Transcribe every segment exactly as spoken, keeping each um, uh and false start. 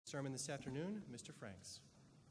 Sermon this afternoon, Mister Franks.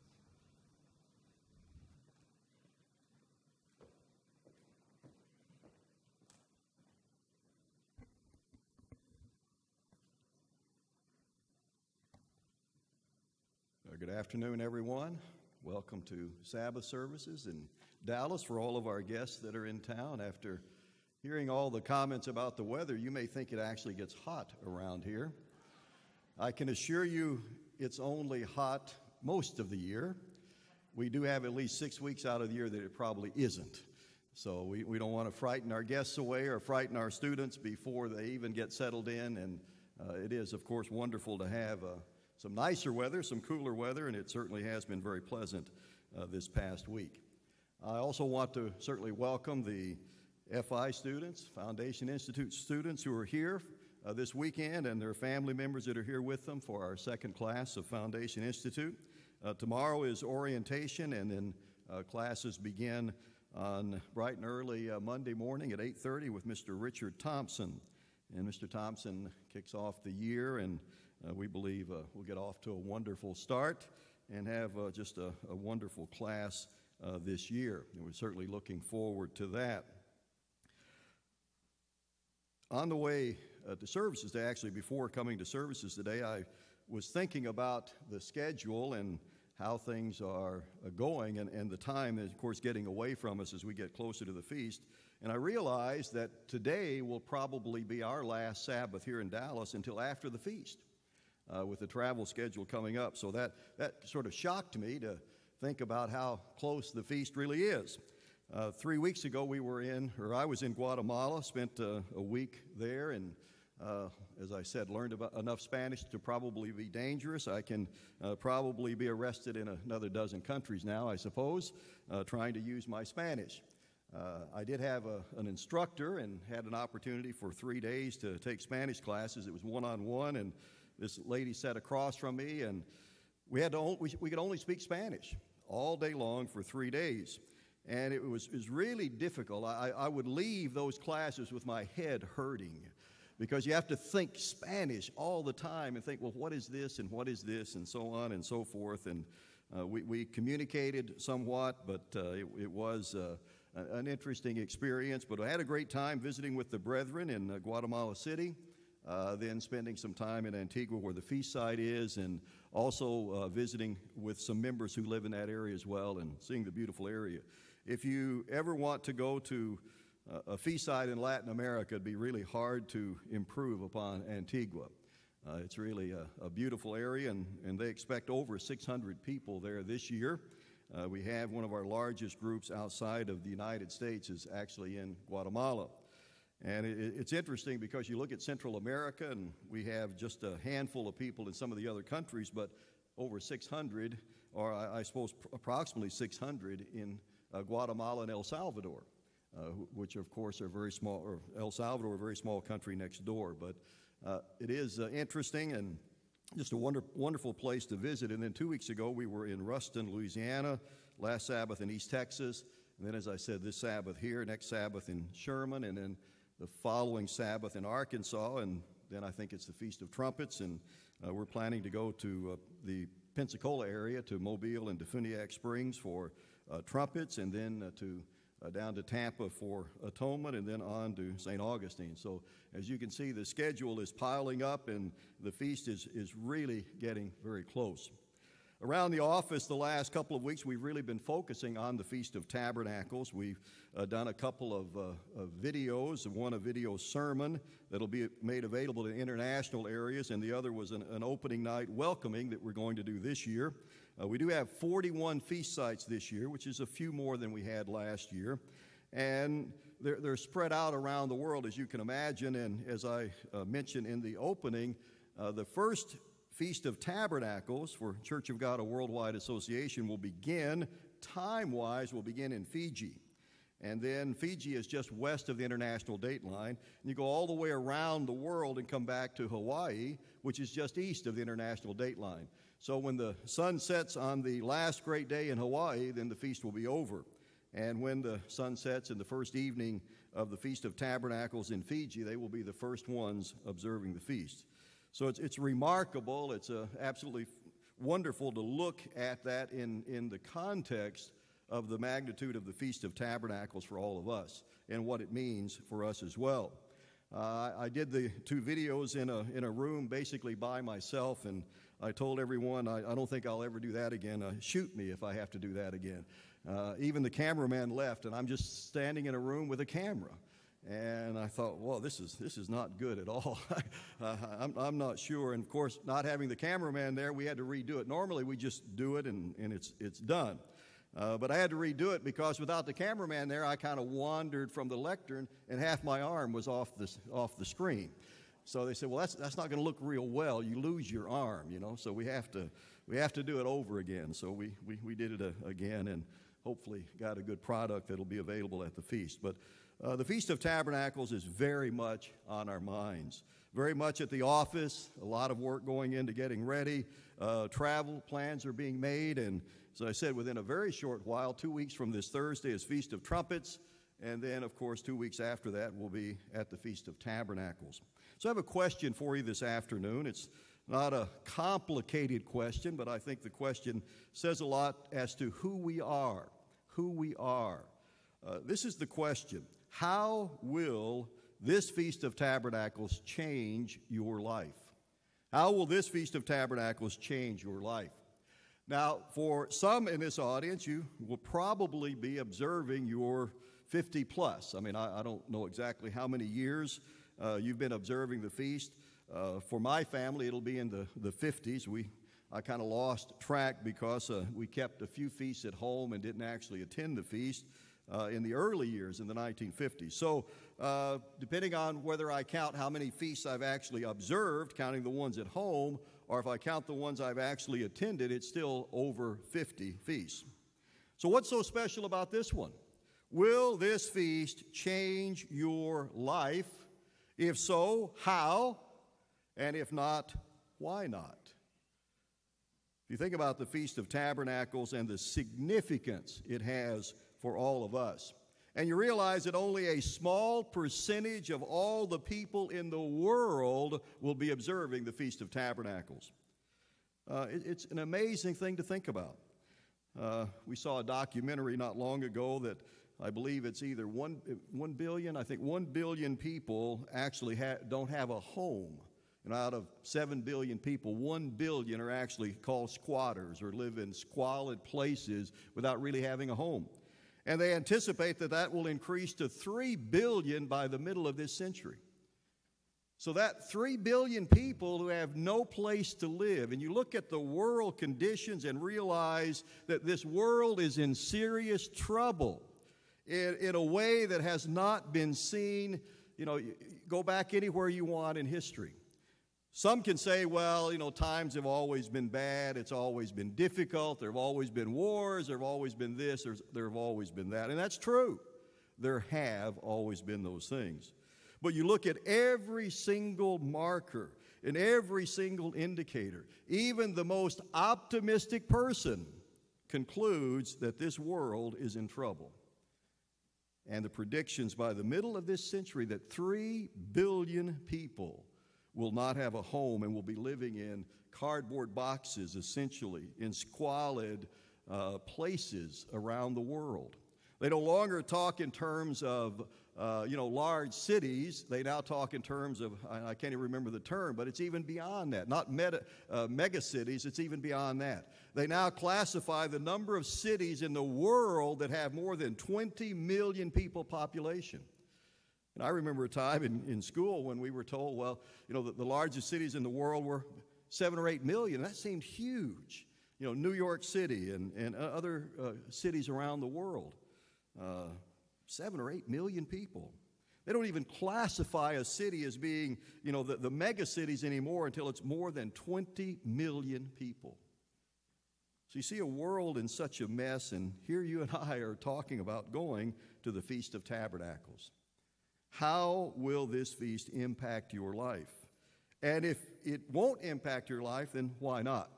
Uh, good afternoon, everyone. Welcome to Sabbath services in Dallas. For all of our guests that are in town, after hearing all the comments about the weather, you may think it actually gets hot around here. I can assure you it's only hot most of the year. We do have at least six weeks out of the year that it probably isn't. So we, we don't want to frighten our guests away or frighten our students before they even get settled in. And uh, it is, of course, wonderful to have uh, some nicer weather, some cooler weather, and it certainly has been very pleasant uh, this past week. I also want to certainly welcome the F I students, Foundation Institute students who are here Uh, this weekend, and their family members that are here with them for our second class of Foundation Institute. Uh, tomorrow is orientation, and then uh, classes begin on bright and early uh, Monday morning at eight thirty with Mister Richard Thompson. And Mister Thompson kicks off the year, and uh, we believe uh, we'll get off to a wonderful start and have uh, just a, a wonderful class uh, this year. And we're certainly looking forward to that. On the way uh, to services today, actually before coming to services today, I was thinking about the schedule and how things are uh, going, and, and the time is, of course, getting away from us as we get closer to the feast. And I realized that today will probably be our last Sabbath here in Dallas until after the feast, uh, with the travel schedule coming up. So that, that sort of shocked me to think about how close the feast really is. Uh, three weeks ago, we were in, or I was in Guatemala, spent uh, a week there, and uh, as I said, learned about enough Spanish to probably be dangerous. I can uh, probably be arrested in another dozen countries now, I suppose, uh, trying to use my Spanish. Uh, I did have a, an instructor and had an opportunity for three days to take Spanish classes. It was one-on-one, and this lady sat across from me, and we had to only, we, we could only speak Spanish all day long for three days. And it was, it was really difficult. I, I would leave those classes with my head hurting because you have to think Spanish all the time and think, well, what is this and what is this and so on and so forth. And uh, we, we communicated somewhat, but uh, it, it was uh, an interesting experience. But I had a great time visiting with the brethren in uh, Guatemala City, uh, then spending some time in Antigua where the feast site is, and also uh, visiting with some members who live in that area as well and seeing the beautiful area. If you ever want to go to uh, a feast site in Latin America, it'd be really hard to improve upon Antigua. Uh, it's really a, a beautiful area, and, and they expect over six hundred people there this year. Uh, we have one of our largest groups outside of the United States is actually in Guatemala. And it, it's interesting because you look at Central America, and we have just a handful of people in some of the other countries, but over six hundred, or I, I suppose pr- approximately six hundred in Uh, Guatemala and El Salvador, uh, which of course are very small, or El Salvador, a very small country next door. But uh, it is uh, interesting and just a wonder, wonderful place to visit. And then two weeks ago, we were in Ruston, Louisiana, last Sabbath in East Texas. And then, as I said, this Sabbath here, next Sabbath in Sherman, and then the following Sabbath in Arkansas. And then I think it's the Feast of Trumpets. And uh, we're planning to go to uh, the Pensacola area, to Mobile and Defuniak Springs for Uh, trumpets, and then uh, to uh, down to Tampa for atonement, and then on to Saint Augustine. So as you can see, the schedule is piling up, and the feast is, is really getting very close. Around the office the last couple of weeks, we've really been focusing on the Feast of Tabernacles. We've uh, done a couple of, uh, of videos, one a video sermon that'll be made available to international areas, and the other was an, an opening night welcoming that we're going to do this year. Uh, we do have forty-one feast sites this year, which is a few more than we had last year. And they're, they're spread out around the world, as you can imagine. And as I uh, mentioned in the opening, uh, the first Feast of Tabernacles for Church of God, a worldwide association, will begin, time-wise, will begin in Fiji. And then Fiji is just west of the international date line. And you go all the way around the world and come back to Hawaii, which is just east of the international date line. So when the sun sets on the last great day in Hawaii, then the feast will be over. And when the sun sets in the first evening of the Feast of Tabernacles in Fiji, they will be the first ones observing the feast. So it's, it's remarkable. It's an absolutely wonderful to look at that in, in the context of the magnitude of the Feast of Tabernacles for all of us and what it means for us as well. Uh, I did the two videos in a, in a room basically by myself, and I told everyone I, I don't think I'll ever do that again. Uh, shoot me if I have to do that again. Uh, even the cameraman left, and I'm just standing in a room with a camera. And I thought, well, this is this is not good at all. uh, I'm, I'm not sure. And of course, not having the cameraman there, we had to redo it. Normally, we just do it and, and it's it's done. Uh, but I had to redo it because without the cameraman there, I kind of wandered from the lectern, and half my arm was off the off the screen. So they said, well, that's that's not going to look real well. You lose your arm, you know. So we have to we have to do it over again. So we we we did it a, again, and hopefully got a good product that'll be available at the feast. But Uh, the Feast of Tabernacles is very much on our minds, very much at the office, a lot of work going into getting ready. Uh, travel plans are being made, and as I said, within a very short while, two weeks from this Thursday is Feast of Trumpets, and then, of course, two weeks after that we'll be at the Feast of Tabernacles. So I have a question for you this afternoon. It's not a complicated question, but I think the question says a lot as to who we are, who we are. Uh, this is the question. How will this Feast of Tabernacles change your life? How will this Feast of Tabernacles change your life? Now, for some in this audience, you will probably be observing your fifty plus. I mean, I, I don't know exactly how many years uh, you've been observing the feast. Uh, for my family, it'll be in the, the fifties. We, I kind of lost track because uh, we kept a few feasts at home and didn't actually attend the feast. Uh, in the early years in the nineteen fifties. So uh, depending on whether I count how many feasts I've actually observed, counting the ones at home, or if I count the ones I've actually attended, it's still over fifty feasts. So what's so special about this one? Will this feast change your life? If so, how? And if not, why not? If you think about the Feast of Tabernacles and the significance it has for all of us, and you realize that only a small percentage of all the people in the world will be observing the Feast of Tabernacles. Uh, it, it's an amazing thing to think about. Uh, we saw a documentary not long ago that I believe it's either one, one billion, I think one billion people actually ha- don't have a home. And out of seven billion people, one billion are actually called squatters or live in squalid places without really having a home. And they anticipate that that will increase to three billion by the middle of this century. So that three billion people who have no place to live, and you look at the world conditions and realize that this world is in serious trouble in, in a way that has not been seen. You know, go back anywhere you want in history. Some can say, well, you know, times have always been bad, it's always been difficult, there have always been wars, there have always been this, there's, there have always been that. And that's true. There have always been those things. But you look at every single marker and every single indicator, even the most optimistic person concludes that this world is in trouble. And the predictions by the middle of this century that three billion people will not have a home and will be living in cardboard boxes, essentially, in squalid uh, places around the world. They no longer talk in terms of, uh, you know, large cities. They now talk in terms of, I, I can't even remember the term, but it's even beyond that. Not meta, uh, mega cities, it's even beyond that. They now classify the number of cities in the world that have more than twenty million people population. And I remember a time in, in school when we were told, well, you know, the, the largest cities in the world were seven or eight million. That seemed huge. You know, New York City and, and other uh, cities around the world. Uh, seven or eight million people. They don't even classify a city as being, you know, the, the mega cities anymore until it's more than twenty million people. So you see a world in such a mess, and here you and I are talking about going to the Feast of Tabernacles. How will this feast impact your life? And if it won't impact your life, then why not?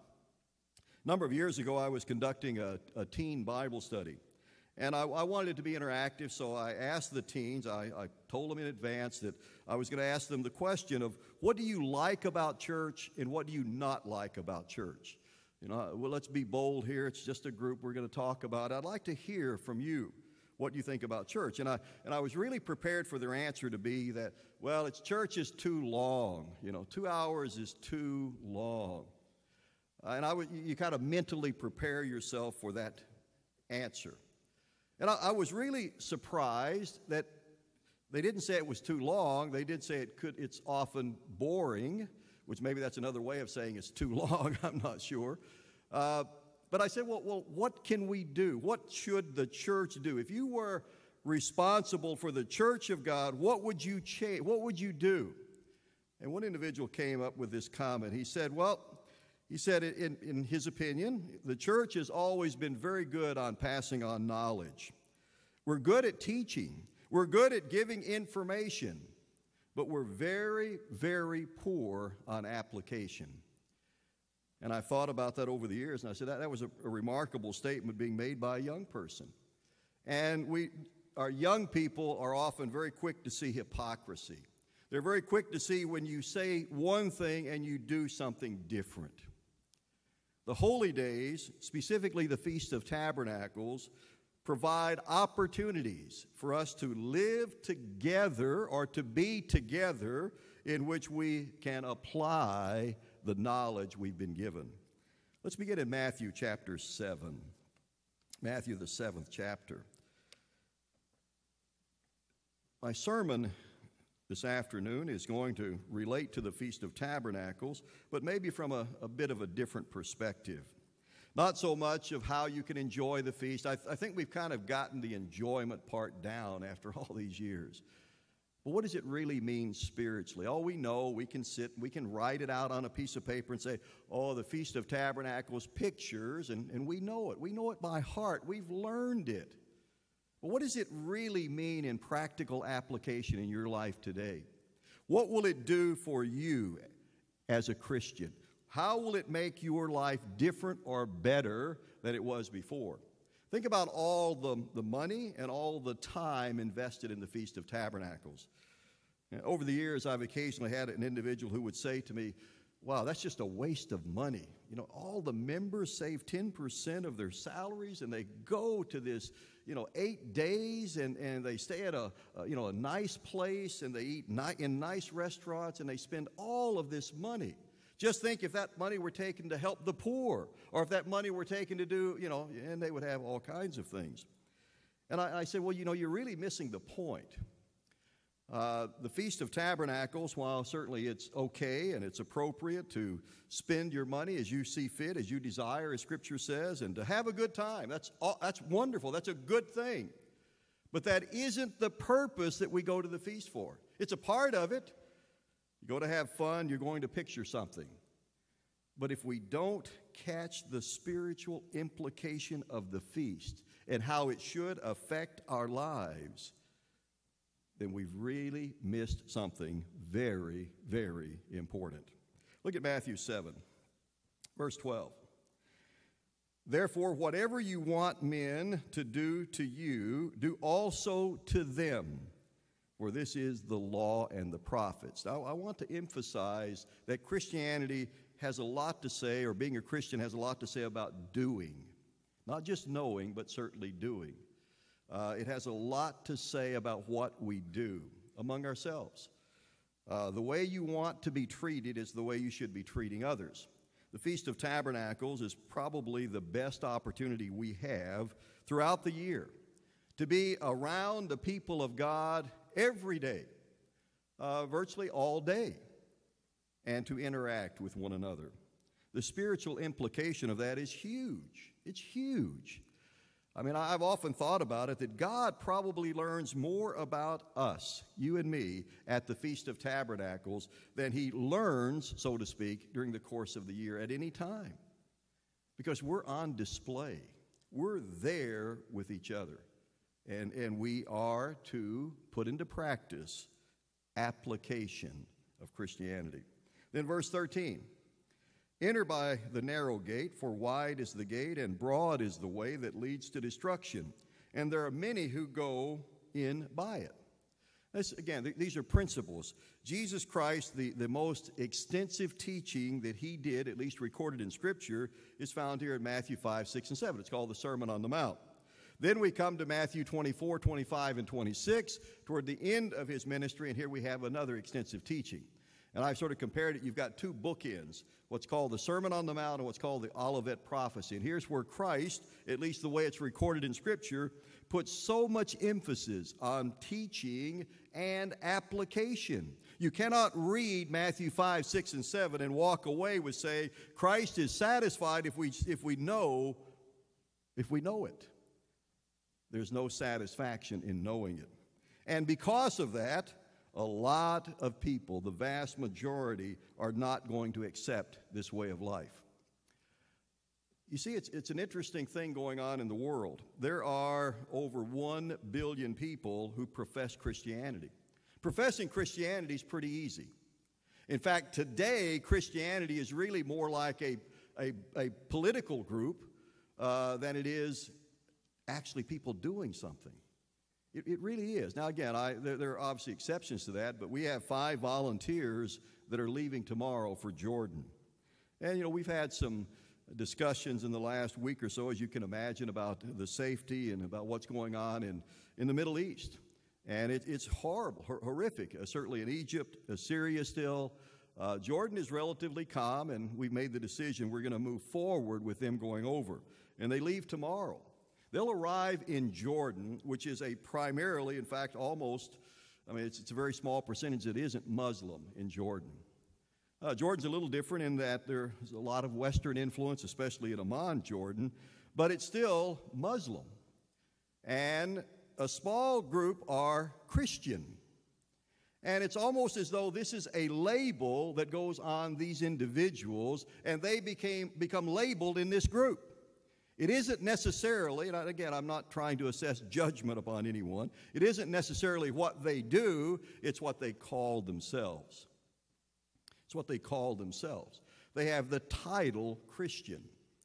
A number of years ago, I was conducting a, a teen Bible study. And I, I wanted it to be interactive, so I asked the teens, I, I told them in advance that I was going to ask them the question of, what do you like about church and what do you not like about church? You know, well, let's be bold here. It's just a group we're going to talk about. I'd like to hear from you what you think about church. And I, and I was really prepared for their answer to be that, well, it's church is too long. You know, two hours is too long. Uh, and I would, you kind of mentally prepare yourself for that answer. And I, I was really surprised that they didn't say it was too long. They did say it could. It's often boring, which maybe that's another way of saying it's too long. I'm not sure. Uh, but I said, well, well, what can we do? What should the church do? If you were responsible for the church of God, what would you change? What would you do? And one individual came up with this comment. He said, well, he said, in, in his opinion, the church has always been very good on passing on knowledge. We're good at teaching. We're good at giving information. But we're very, very poor on application. And I thought about that over the years, and I said that, that was a, a remarkable statement being made by a young person. And we, our young people are often very quick to see hypocrisy. They're very quick to see when you say one thing and you do something different. The holy days, specifically the Feast of Tabernacles, provide opportunities for us to live together or to be together in which we can apply the knowledge we've been given. Let's begin in Matthew chapter seven. Matthew, the seventh chapter. My sermon this afternoon is going to relate to the Feast of Tabernacles, but maybe from a, a bit of a different perspective. Not so much of how you can enjoy the feast. I, th- I think we've kind of gotten the enjoyment part down after all these years. But what does it really mean spiritually? Oh, we know, we can sit, we can write it out on a piece of paper and say, oh, the Feast of Tabernacles pictures, and, and we know it. We know it by heart. We've learned it. But what does it really mean in practical application in your life today? What will it do for you as a Christian? How will it make your life different or better than it was before? Think about all the, the money and all the time invested in the Feast of Tabernacles. And over the years, I've occasionally had an individual who would say to me, wow, that's just a waste of money. You know, all the members save ten percent of their salaries, and they go to this, you know, eight days, and, and they stay at a, a, you know, a nice place, and they eat ni- in nice restaurants, and they spend all of this money. Just think if that money were taken to help the poor, or if that money were taken to do, you know, and they would have all kinds of things. And I, I said, well, you know, you're really missing the point. Uh, the Feast of Tabernacles, while certainly it's okay and it's appropriate to spend your money as you see fit, as you desire, as Scripture says, and to have a good time, that's, all, that's wonderful. That's a good thing. But that isn't the purpose that we go to the feast for. It's a part of it. You go to have fun, you're going to picture something. But if we don't catch the spiritual implication of the feast and how it should affect our lives, then we've really missed something very, very important. Look at Matthew seven, verse twelve. Therefore, whatever you want men to do to you, do also to them. For this is the law and the prophets. Now, I want to emphasize that Christianity has a lot to say, or being a Christian has a lot to say about doing. Not just knowing, but certainly doing. Uh, it has a lot to say about what we do among ourselves. Uh, the way you want to be treated is the way you should be treating others. The Feast of Tabernacles is probably the best opportunity we have throughout the year to be around the people of God every day, uh, virtually all day, and to interact with one another. The spiritual implication of that is huge. It's huge. I mean, I've often thought about it that God probably learns more about us, you and me, at the Feast of Tabernacles than he learns, so to speak, during the course of the year at any time. Because we're on display. We're there with each other. And, and we are to put into practice application of Christianity. Then verse thirteen, enter by the narrow gate, for wide is the gate and broad is the way that leads to destruction, and there are many who go in by it. This, again, th- these are principles. Jesus Christ, the, the most extensive teaching that he did, at least recorded in Scripture, is found here in Matthew five, six, and seven. It's called the Sermon on the Mount. Then we come to Matthew twenty-four, twenty-five, and twenty-six, toward the end of his ministry, and here we have another extensive teaching. And I've sort of compared it. You've got two bookends, what's called the Sermon on the Mount and what's called the Olivet Prophecy. And here's where Christ, at least the way it's recorded in Scripture, puts so much emphasis on teaching and application. You cannot read Matthew five, six, and seven and walk away with say, Christ is satisfied if we, if we know, if we know it. There's no satisfaction in knowing it. And because of that, a lot of people, the vast majority, are not going to accept this way of life. You see, it's, it's an interesting thing going on in the world. There are over one billion people who profess Christianity. Professing Christianity is pretty easy. In fact, today, Christianity is really more like a, a, a political group uh, than it is actually people doing something. It, it really is. Now, again, I, there, there are obviously exceptions to that, but we have five volunteers that are leaving tomorrow for Jordan. And, you know, we've had some discussions in the last week or so, as you can imagine, about the safety and about what's going on in, in the Middle East. And it, it's horrible, hor- horrific, uh, certainly in Egypt, uh, Syria still. Uh, Jordan is relatively calm, and we've made the decision we're going to move forward with them going over. And they leave tomorrow. They'll arrive in Jordan, which is a primarily, in fact, almost, I mean, it's, it's a very small percentage that isn't Muslim in Jordan. Uh, Jordan's a little different in that there's a lot of Western influence, especially in Amman, Jordan, but it's still Muslim. And a small group are Christian. And it's almost as though this is a label that goes on these individuals, and they became, become labeled in this group. It isn't necessarily, and again, I'm not trying to assess judgment upon anyone, it isn't necessarily what they do, it's what they call themselves. It's what they call themselves. They have the title Christian.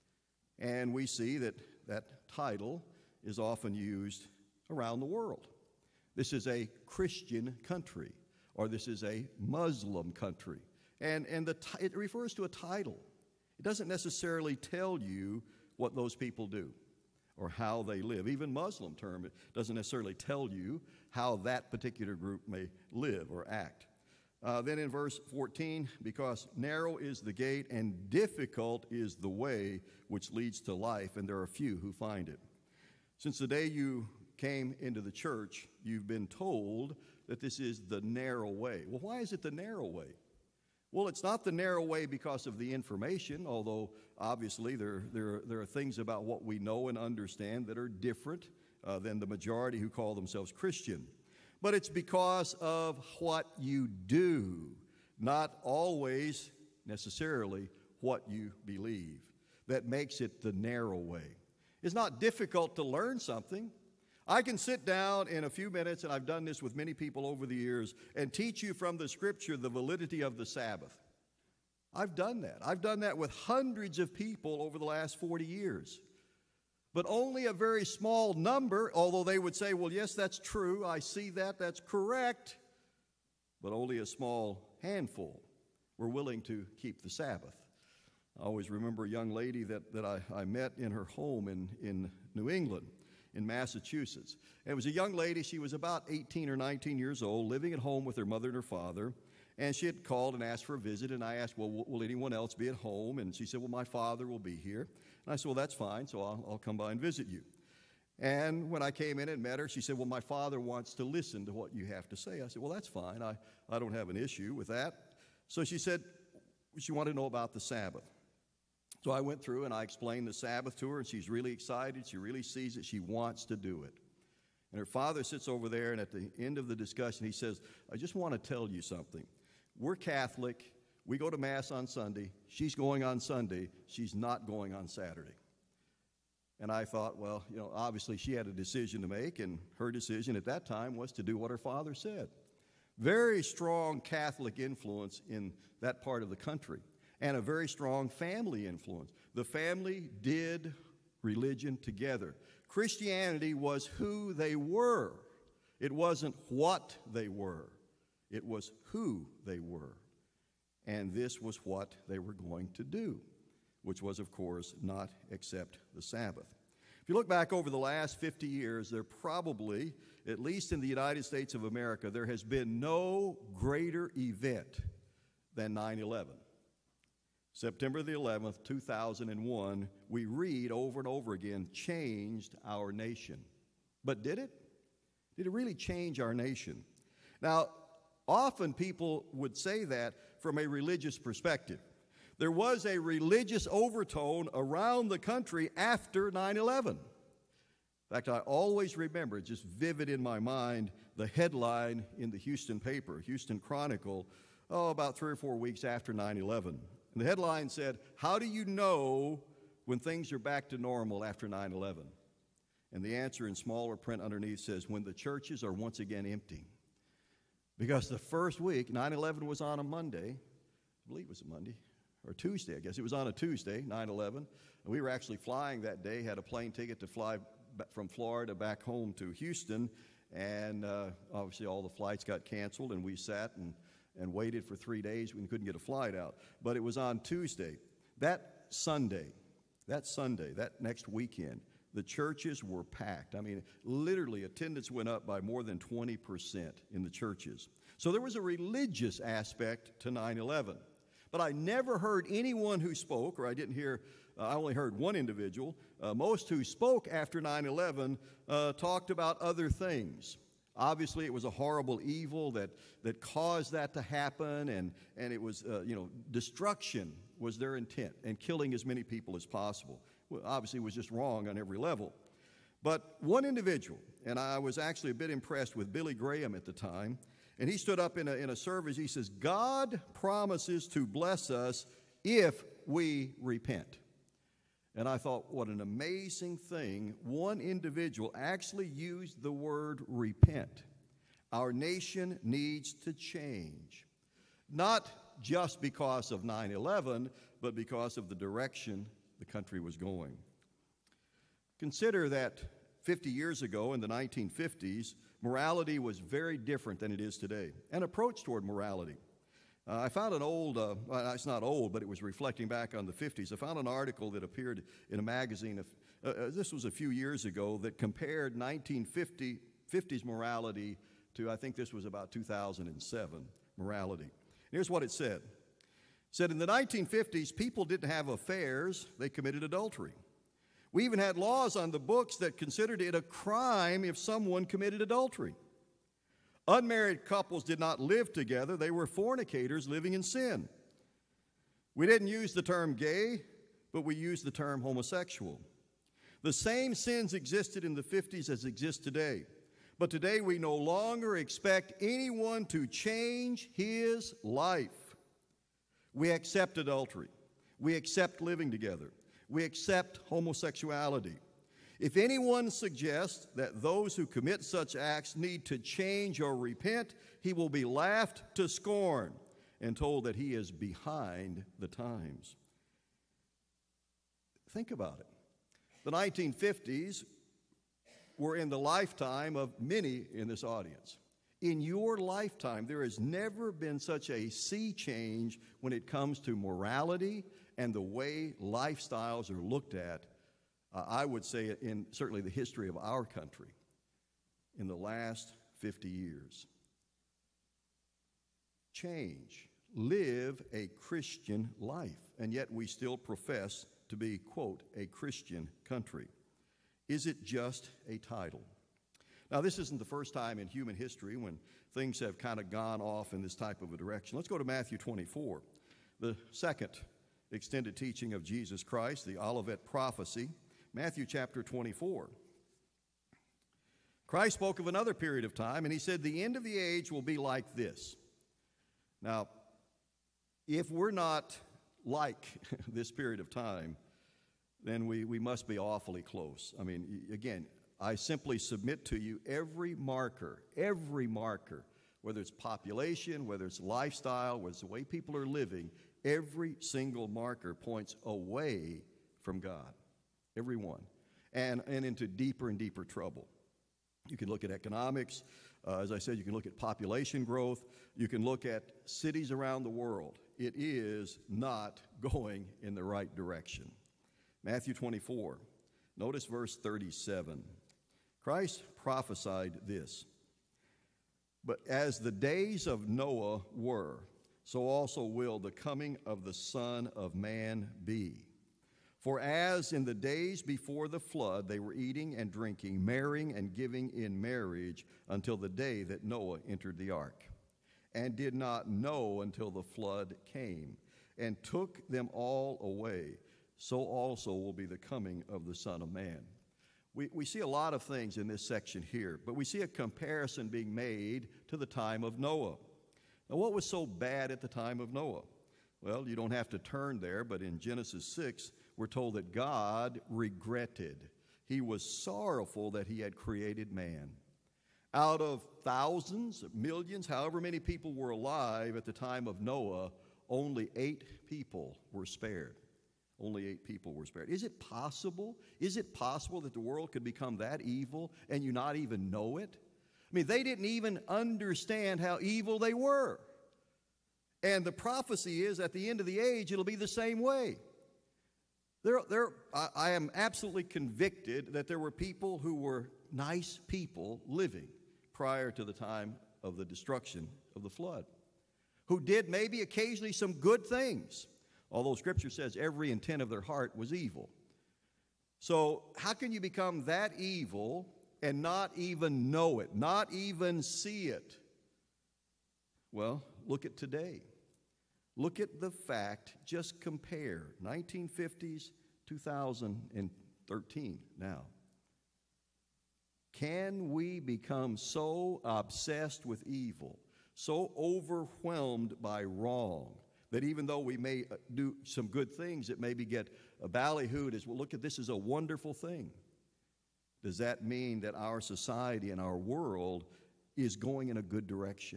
And we see that that title is often used around the world. This is a Christian country, or this is a Muslim country. And, and the, it refers to a title. It doesn't necessarily tell you what those people do or how they live. Even Muslim term, it doesn't necessarily tell you how that particular group may live or act. Uh, then in verse fourteen, because narrow is the gate and difficult is the way which leads to life, and there are few who find it. Since the day you came into the church, you've been told that this is the narrow way. Well, why is it the narrow way? Well, it's not the narrow way because of the information, although obviously there, there, there are things about what we know and understand that are different uh, than the majority who call themselves Christian. But it's because of what you do, not always necessarily what you believe, that makes it the narrow way. It's not difficult to learn something. I can sit down in a few minutes, and I've done this with many people over the years, and teach you from the Scripture the validity of the Sabbath. I've done that. I've done that with hundreds of people over the last forty years. But only a very small number, although they would say, well, yes, that's true, I see that, that's correct, but only a small handful were willing to keep the Sabbath. I always remember a young lady that, that I, I met in her home in, in New England, in Massachusetts. And it was a young lady, she was about eighteen or nineteen years old, living at home with her mother and her father, and she had called and asked for a visit, and I asked, well, will anyone else be at home? And she said, well, my father will be here. And I said, well, that's fine, so I'll, I'll come by and visit you. And when I came in and met her, she said, well, my father wants to listen to what you have to say. I said, well, that's fine. I, I don't have an issue with that. So she said she wanted to know about the Sabbath. So I went through and I explained the Sabbath to her, and she's really excited. She really sees it. She wants to do it. And her father sits over there, and at the end of the discussion, he says, I just want to tell you something. We're Catholic. We go to Mass on Sunday. She's going on Sunday. She's not going on Saturday. And I thought, well, you know, obviously she had a decision to make, and her decision at that time was to do what her father said. Very strong Catholic influence in that part of the country, and a very strong family influence. The family did religion together. Christianity was who they were. It wasn't what they were. It was who they were. And this was what they were going to do, which was, of course, not accept the Sabbath. If you look back over the last fifty years, there probably, at least in the United States of America, there has been no greater event than nine eleven. September the eleventh, two thousand one, we read over and over again, changed our nation. But did it? Did it really change our nation? Now, often people would say that from a religious perspective. There was a religious overtone around the country after nine eleven. In fact, I always remember, just vivid in my mind, the headline in the Houston paper, Houston Chronicle, oh, about three or four weeks after nine eleven. And the headline said, "How do you know when things are back to normal after nine eleven? And the answer in smaller print underneath says, "When the churches are once again empty." Because the first week, nine eleven was on a Monday, I believe it was a Monday, or Tuesday, I guess. It was on a Tuesday, nine eleven. And we were actually flying that day, had a plane ticket to fly from Florida back home to Houston. And uh, obviously all the flights got canceled, and we sat and and waited for three days. We couldn't get a flight out. But it was on Tuesday. That Sunday, that Sunday, that next weekend, the churches were packed. I mean, literally, attendance went up by more than twenty percent in the churches. So there was a religious aspect to nine eleven. But I never heard anyone who spoke, or I didn't hear, uh, I only heard one individual. Uh, most who spoke after nine eleven uh, talked about other things. Obviously, it was a horrible evil that, that caused that to happen, and, and it was, uh, you know, destruction was their intent, and killing as many people as possible. Well, obviously, it was just wrong on every level. But one individual, and I was actually a bit impressed with Billy Graham at the time, and he stood up in a, in a service, he says, "God promises to bless us if we repent." And I thought, what an amazing thing. One individual actually used the word repent. Our nation needs to change. Not just because of nine eleven, but because of the direction the country was going. Consider that fifty years ago, in the nineteen fifties, morality was very different than it is today. An approach toward morality. Uh, I found an old, uh, well, it's not old, but it was reflecting back on the fifties. I found an article that appeared in a magazine, of, uh, uh, this was a few years ago, that compared nineteen fifties morality to, I think this was about two thousand seven morality. Here's what it said. It said, in the nineteen fifties, people didn't have affairs, they committed adultery. We even had laws on the books that considered it a crime if someone committed adultery. Unmarried couples did not live together. They were fornicators living in sin. We didn't use the term gay, but we used the term homosexual. The same sins existed in the fifties as exist today. But today we no longer expect anyone to change his life. We accept adultery. We accept living together. We accept homosexuality. If anyone suggests that those who commit such acts need to change or repent, he will be laughed to scorn and told that he is behind the times. Think about it. The nineteen fifties were in the lifetime of many in this audience. In your lifetime, there has never been such a sea change when it comes to morality and the way lifestyles are looked at. Uh, I would say in certainly the history of our country in the last fifty years. Change. Live a Christian life. And yet we still profess to be, quote, a Christian country. Is it just a title? Now, this isn't the first time in human history when things have kind of gone off in this type of a direction. Let's go to Matthew twenty-four, the second extended teaching of Jesus Christ, the Olivet prophecy. Matthew chapter twenty-four. Christ spoke of another period of time, and he said, the end of the age will be like this. Now, if we're not like this period of time, then we, we must be awfully close. I mean, again, I simply submit to you every marker, every marker, whether it's population, whether it's lifestyle, whether it's the way people are living, every single marker points away from God. Every one. And, and into deeper and deeper trouble. You can look at economics. Uh, as I said, you can look at population growth. You can look at cities around the world. It is not going in the right direction. Matthew twenty-four, notice verse thirty-seven. Christ prophesied this. But as the days of Noah were, so also will the coming of the Son of Man be. For as in the days before the flood, they were eating and drinking, marrying and giving in marriage until the day that Noah entered the ark, and did not know until the flood came and took them all away, so also will be the coming of the Son of Man. We, we see a lot of things in this section here, but we see a comparison being made to the time of Noah. Now, what was so bad at the time of Noah? Well, you don't have to turn there, but in Genesis six, we're told that God regretted. He was sorrowful that he had created man. Out of thousands, millions, however many people were alive at the time of Noah, only eight people were spared. Only eight people were spared. Is it possible? Is it possible that the world could become that evil and you not even know it? I mean, they didn't even understand how evil they were. And the prophecy is at the end of the age, it'll be the same way. There, there, I, I am absolutely convicted that there were people who were nice people living prior to the time of the destruction of the flood, who did maybe occasionally some good things, although Scripture says every intent of their heart was evil. So how can you become that evil and not even know it, not even see it? Well, look at today. Look at the fact, just compare nineteen fifties, two thousand thirteen now. Can we become so obsessed with evil, so overwhelmed by wrong, that even though we may do some good things, it maybe get a ballyhooed as, well, look at this as a wonderful thing? Does that mean that our society and our world is going in a good direction?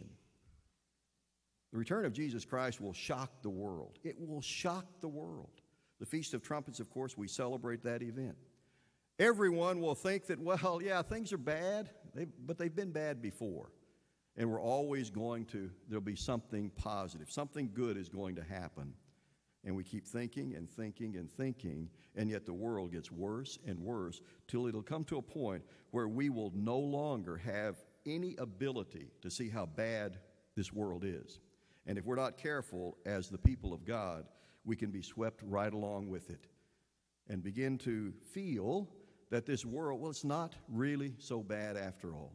The return of Jesus Christ will shock the world. It will shock the world. The Feast of Trumpets, of course, we celebrate that event. Everyone will think that, well, yeah, things are bad, they've, but they've been bad before. And we're always going to, there'll be something positive. Something good is going to happen. And we keep thinking and thinking and thinking, and yet the world gets worse and worse till it'll come to a point where we will no longer have any ability to see how bad this world is. And if we're not careful as the people of God, we can be swept right along with it and begin to feel that this world, well, it's not really so bad after all.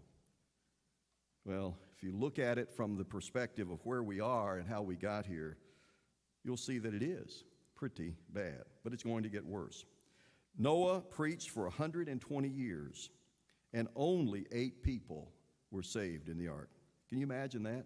Well, if you look at it from the perspective of where we are and how we got here, you'll see that it is pretty bad, but it's going to get worse. Noah preached for one hundred twenty years, and only eight people were saved in the ark. Can you imagine that?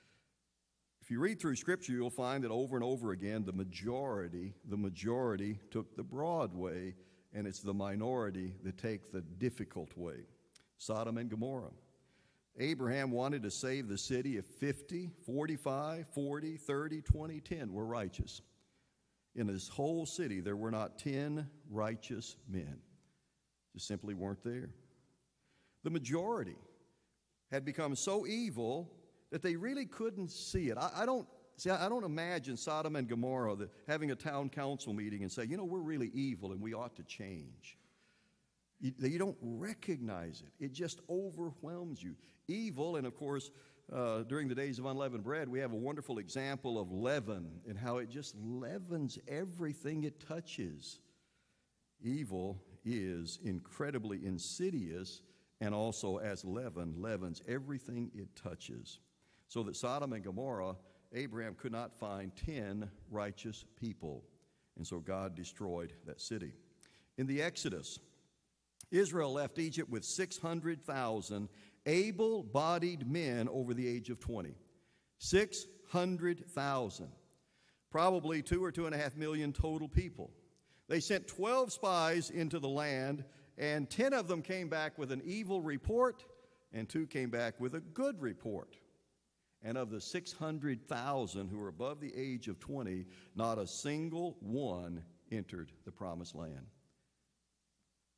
If you read through Scripture, you'll find that over and over again, the majority, the majority took the broad way, and it's the minority that take the difficult way. Sodom and Gomorrah. Abraham wanted to save the city if fifty, forty-five, forty, thirty, twenty, ten were righteous. In this whole city, there were not ten righteous men. Just simply weren't there. The majority had become so evil that they really couldn't see it. I, I don't see. I don't imagine Sodom and Gomorrah that having a town council meeting and say, you know, we're really evil and we ought to change. You, you don't recognize it. It just overwhelms you. Evil, and of course, uh, during the days of unleavened bread, we have a wonderful example of leaven and how it just leavens everything it touches. Evil is incredibly insidious, and also as leaven leavens everything it touches. So that Sodom and Gomorrah, Abraham could not find ten righteous people, and so God destroyed that city. In the Exodus, Israel left Egypt with six hundred thousand able-bodied men over the age of twenty. six hundred thousand. Probably two or two and a half million total people. They sent twelve spies into the land, and ten of them came back with an evil report, and two came back with a good report. And of the six hundred thousand who were above the age of twenty, not a single one entered the promised land.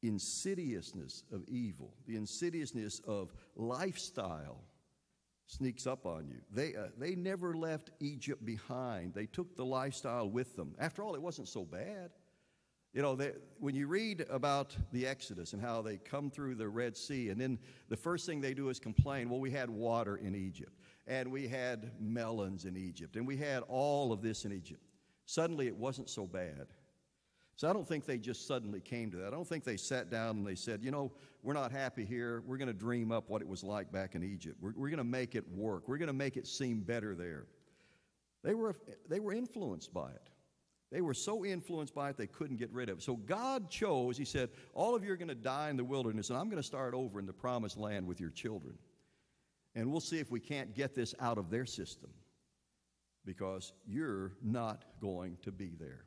insidiousness of evil, the insidiousness of lifestyle sneaks up on you. They, uh, they never left Egypt behind. They took the lifestyle with them. After all, it wasn't so bad. You know, they, when you read about the Exodus and how they come through the Red Sea, and then the first thing they do is complain, well, we had water in Egypt, and we had melons in Egypt, and we had all of this in Egypt. Suddenly, it wasn't so bad. So I don't think they just suddenly came to that. I don't think they sat down and they said, you know, we're not happy here. We're going to dream up what it was like back in Egypt. We're, we're going to make it work. We're going to make it seem better there. They were, they were influenced by it. They were so influenced by it, they couldn't get rid of it. So God chose, he said, all of you are going to die in the wilderness, and I'm going to start over in the promised land with your children. And we'll see if we can't get this out of their system, because you're not going to be there.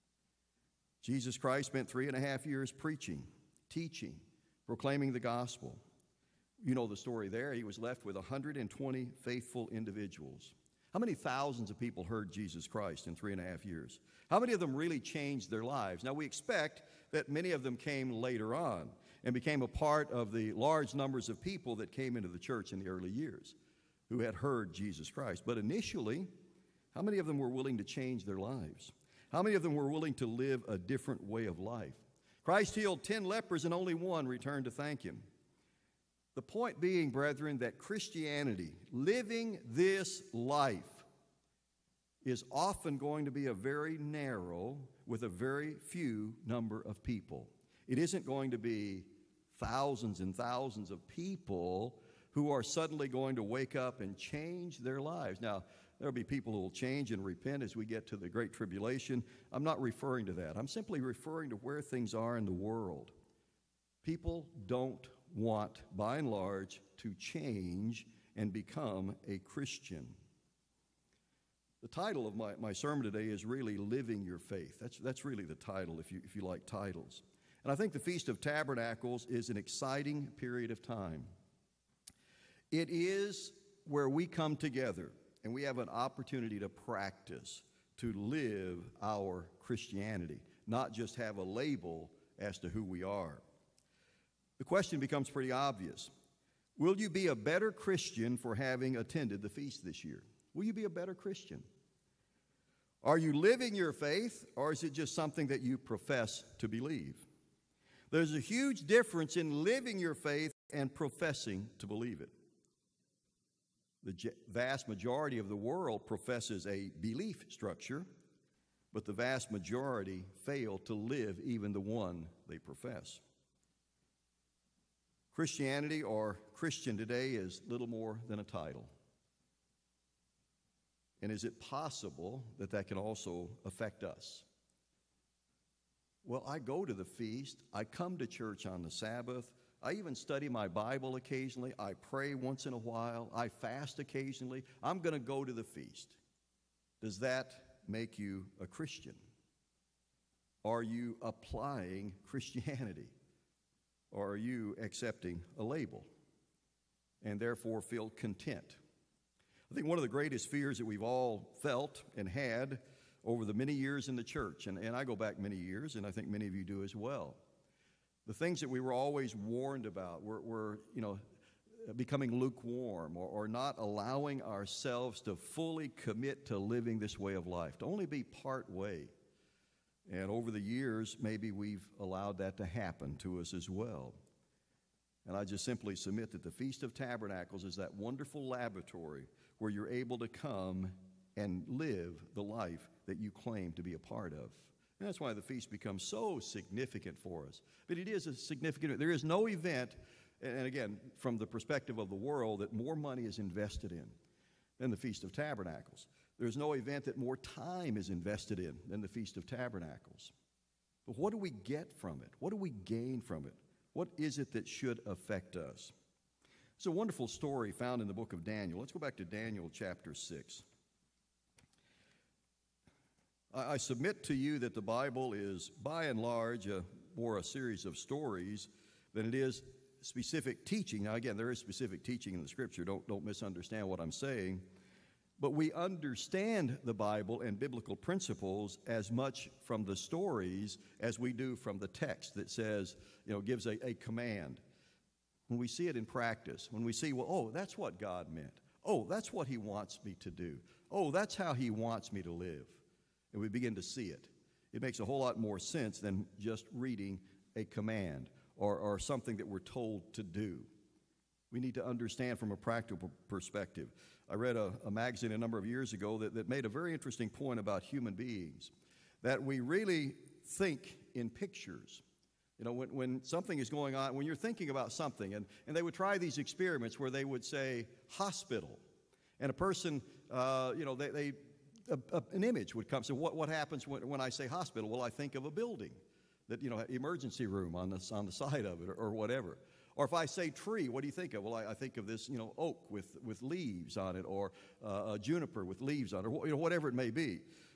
Jesus Christ spent three and a half years preaching, teaching, proclaiming the gospel. You know the story there. He was left with one hundred twenty faithful individuals. How many thousands of people heard Jesus Christ in three and a half years? How many of them really changed their lives? Now, we expect that many of them came later on and became a part of the large numbers of people that came into the church in the early years who had heard Jesus Christ. But initially, how many of them were willing to change their lives? How many of them were willing to live a different way of life? Christ healed ten lepers and only one returned to thank him. The point being, brethren, that Christianity, living this life, is often going to be a very narrow, with a very few number of people. It isn't going to be thousands and thousands of people who are suddenly going to wake up and change their lives. Now, there'll be people who will change and repent as we get to the Great Tribulation. I'm not referring to that. I'm simply referring to where things are in the world. People don't want, by and large, to change and become a Christian. The title of my, my sermon today is really Living Your Faith. That's, that's really the title, if you, if you like titles. And I think the Feast of Tabernacles is an exciting period of time. It is where we come together and we have an opportunity to practice, to live our Christianity, not just have a label as to who we are. The question becomes pretty obvious. Will you be a better Christian for having attended the feast this year? Will you be a better Christian? Are you living your faith, or is it just something that you profess to believe? There's a huge difference in living your faith and professing to believe it. The vast majority of the world professes a belief structure, but the vast majority fail to live even the one they profess. Christianity, or Christian today, is little more than a title. And is it possible that that can also affect us? Well, I go to the feast. I come to church on the Sabbath. I even study my Bible occasionally. I pray once in a while. I fast occasionally. I'm going to go to the feast. Does that make you a Christian? Are you applying Christianity? Or are you accepting a label and therefore feel content? I think one of the greatest fears that we've all felt and had over the many years in the church, and, and I go back many years, and I think many of you do as well, the things that we were always warned about were, were you know, becoming lukewarm or, or not allowing ourselves to fully commit to living this way of life, to only be part way. And over the years, maybe we've allowed that to happen to us as well. And I just simply submit that the Feast of Tabernacles is that wonderful laboratory where you're able to come and live the life that you claim to be a part of. And that's why the feast becomes so significant for us. But it is a significant, there is no event, and again, from the perspective of the world, that more money is invested in than the Feast of Tabernacles. There's no event that more time is invested in than the Feast of Tabernacles. But what do we get from it? What do we gain from it? What is it that should affect us? It's a wonderful story found in the book of Daniel. Let's go back to Daniel chapter six. I, I submit to you that the Bible is, by and large, a, more a series of stories than it is specific teaching. Now, again, there is specific teaching in the Scripture. Don't, don't misunderstand what I'm saying. But we understand the Bible and biblical principles as much from the stories as we do from the text that says, you know, gives a, a command. When we see it in practice, when we see, well, oh, that's what God meant. Oh, that's what he wants me to do. Oh, that's how he wants me to live. And we begin to see it. It makes a whole lot more sense than just reading a command or, or something that we're told to do. We need to understand from a practical perspective. I read a, a magazine a number of years ago that, that made a very interesting point about human beings, that we really think in pictures. You know, when, when something is going on, when you're thinking about something, and, and they would try these experiments where they would say hospital, and a person, uh, you know, they, they a, a, an image would come. So what, what happens when, when I say hospital? Well, I think of a building, that, you know, emergency room on the, on the side of it or, or whatever. Or if I say tree, what do you think of? Well, I, I think of this, you know, oak with, with leaves on it, or uh, a juniper with leaves on it, or you know, whatever it may be.